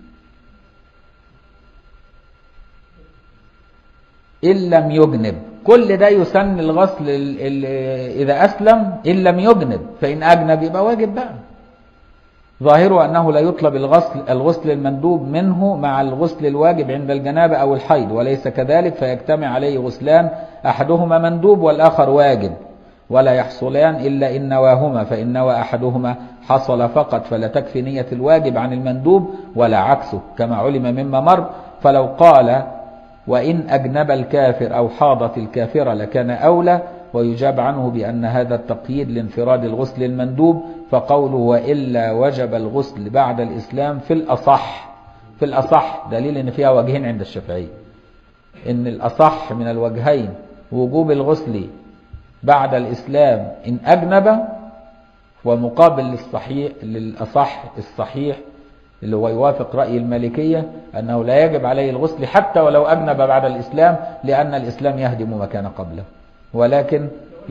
إن لم يجنب، كل ده يسن الغسل إذا أسلم إن لم يجنب، فإن أجنب يبقى واجب بقى. ظاهره أنه لا يطلب الغسل المندوب منه مع الغسل الواجب عند الجنابة أو الحيض، وليس كذلك، فيجتمع عليه غسلان أحدهما مندوب والآخر واجب، ولا يحصلان إلا إن نواهما، فإن نوى أحدهما حصل فقط، فلا تكفي نية الواجب عن المندوب ولا عكسه كما علم مما مر. فلو قال وإن أجنب الكافر أو حاضت الكافرة لكان أولى، ويجاب عنه بأن هذا التقييد لانفراد الغسل المندوب، فقوله وإلا وجب الغسل بعد الإسلام في الأصح دليل إن فيها وجهين عند الشافعية، إن الأصح من الوجهين وجوب الغسل بعد الإسلام إن أجنب، ومقابل للأصح الصحيح اللي هو يوافق رأي المالكية أنه لا يجب عليه الغسل حتى ولو أجنب بعد الإسلام، لأن الإسلام يهدم ما كان قبله. ولكن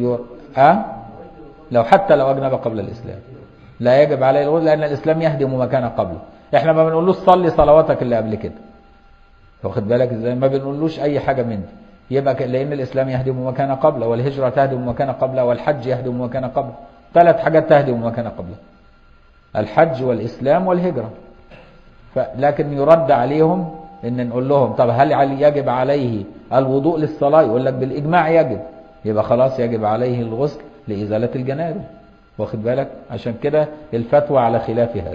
لو حتى لو أجنب قبل الإسلام لا يجب عليه الغسل، لأن الإسلام يهدم ما كان قبله. احنا ما بنقولوش صلي صلواتك اللي قبل كده، واخد بالك ازاي؟ ما بنقولوش أي حاجة من دي، يبقى لأن الإسلام يهدم ما كان قبله، والهجرة تهدم ما كان قبله، والحج يهدم ما كان قبله. 3 حاجات تهدم ما كان قبله: الحج والإسلام والهجرة. لكن يرد عليهم ان نقول لهم طب هل يجب عليه الوضوء للصلاة؟ يقول لك بالإجماع يجب، يبقى خلاص يجب عليه الغسل لإزالة الجنابة، واخد بالك؟ عشان كده الفتوى على خلاف هذا.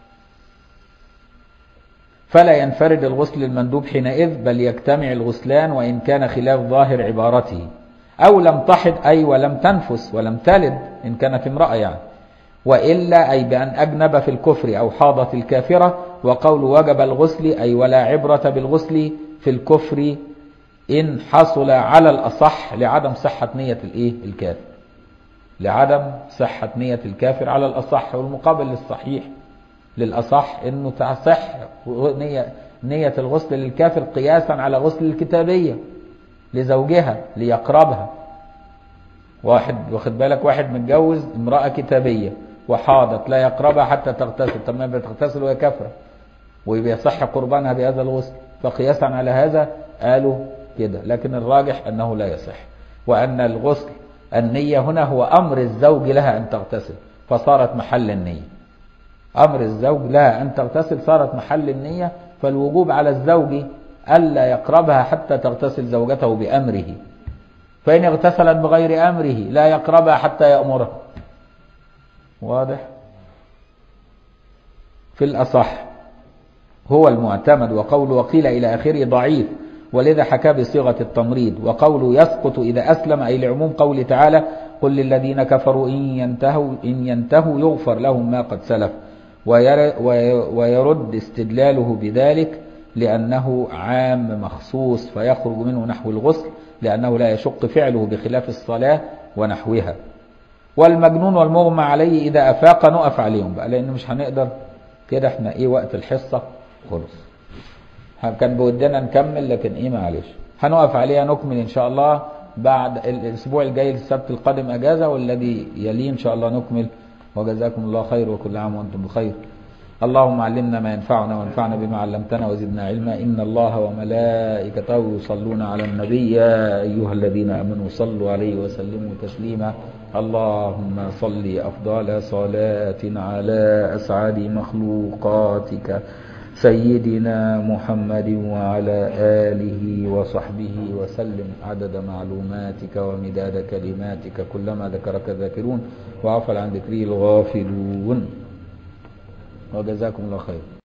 فلا ينفرد الغسل المندوب حينئذ، بل يجتمع الغسلان وإن كان خلاف ظاهر عبارته. أو لم تحض أي ولم تنفس ولم تلد إن كانت امرأة يعني، وإلا أي بأن أجنب في الكفر أو حاضت الكافرة. وقول وجب الغسل أي ولا عبرة بالغسل في الكفر إن حصل على الأصح لعدم صحة نية الكافر، لعدم صحة نية الكافر على الأصح. والمقابل للصحيح للأصح إنه تصح نية الغسل للكافر قياسا على غسل الكتابية لزوجها ليقربها. واخد بالك، واحد متجوز امرأة كتابية وحاضت لا يقربها حتى تغتسل، طب ما بتغتسل وهي كافرة ويصح قربانها بهذا الغسل، فقياسا على هذا قالوا كده. لكن الراجح أنه لا يصح، وأن الغسل النية هنا هو أمر الزوج لها أن تغتسل، فصارت محل النية. أمر الزوج لها أن تغتسل صارت محل النية، فالوجوب على الزوج ألا يقربها حتى تغتسل زوجته بأمره، فإن اغتسلت بغير أمره لا يقربها حتى يأمرها. واضح؟ في الأصح هو المعتمد، وقول وقيل إلى آخره ضعيف، ولذا حكى بصيغة التمريض. وقول يسقط إذا أسلم أي لعموم قول تعالى قل للذين كفروا إن ينتهوا يغفر لهم ما قد سلف. ويرد استدلاله بذلك لأنه عام مخصوص، فيخرج منه نحو الغسل لأنه لا يشق فعله بخلاف الصلاة ونحوها. والمجنون والمغمى عليه إذا أفاق نقف عليهم بقى، لأن مش هنقدر كده، احنا وقت الحصة خلص. كان بودنا نكمل لكن معلش هنقف عليها، نكمل إن شاء الله بعد الأسبوع الجاي. السبت القادم أجازة، والذي يليه إن شاء الله نكمل. وجزاكم الله خير، وكل عام وأنتم بخير. اللهم علمنا ما ينفعنا، وانفعنا بما علمتنا، وزدنا علما. إن الله وملائكته يصلون على النبي، يا أيها الذين آمنوا صلوا عليه وسلموا تسليما. اللهم صل أفضل صلاة على أسعد مخلوقاتك سيدنا محمد وعلى آله وصحبه وسلم عدد معلوماتك ومداد كلماتك، كلما ذكرك الذاكرون وعفل عن ذكره الغافلون. وجزاكم الله خير.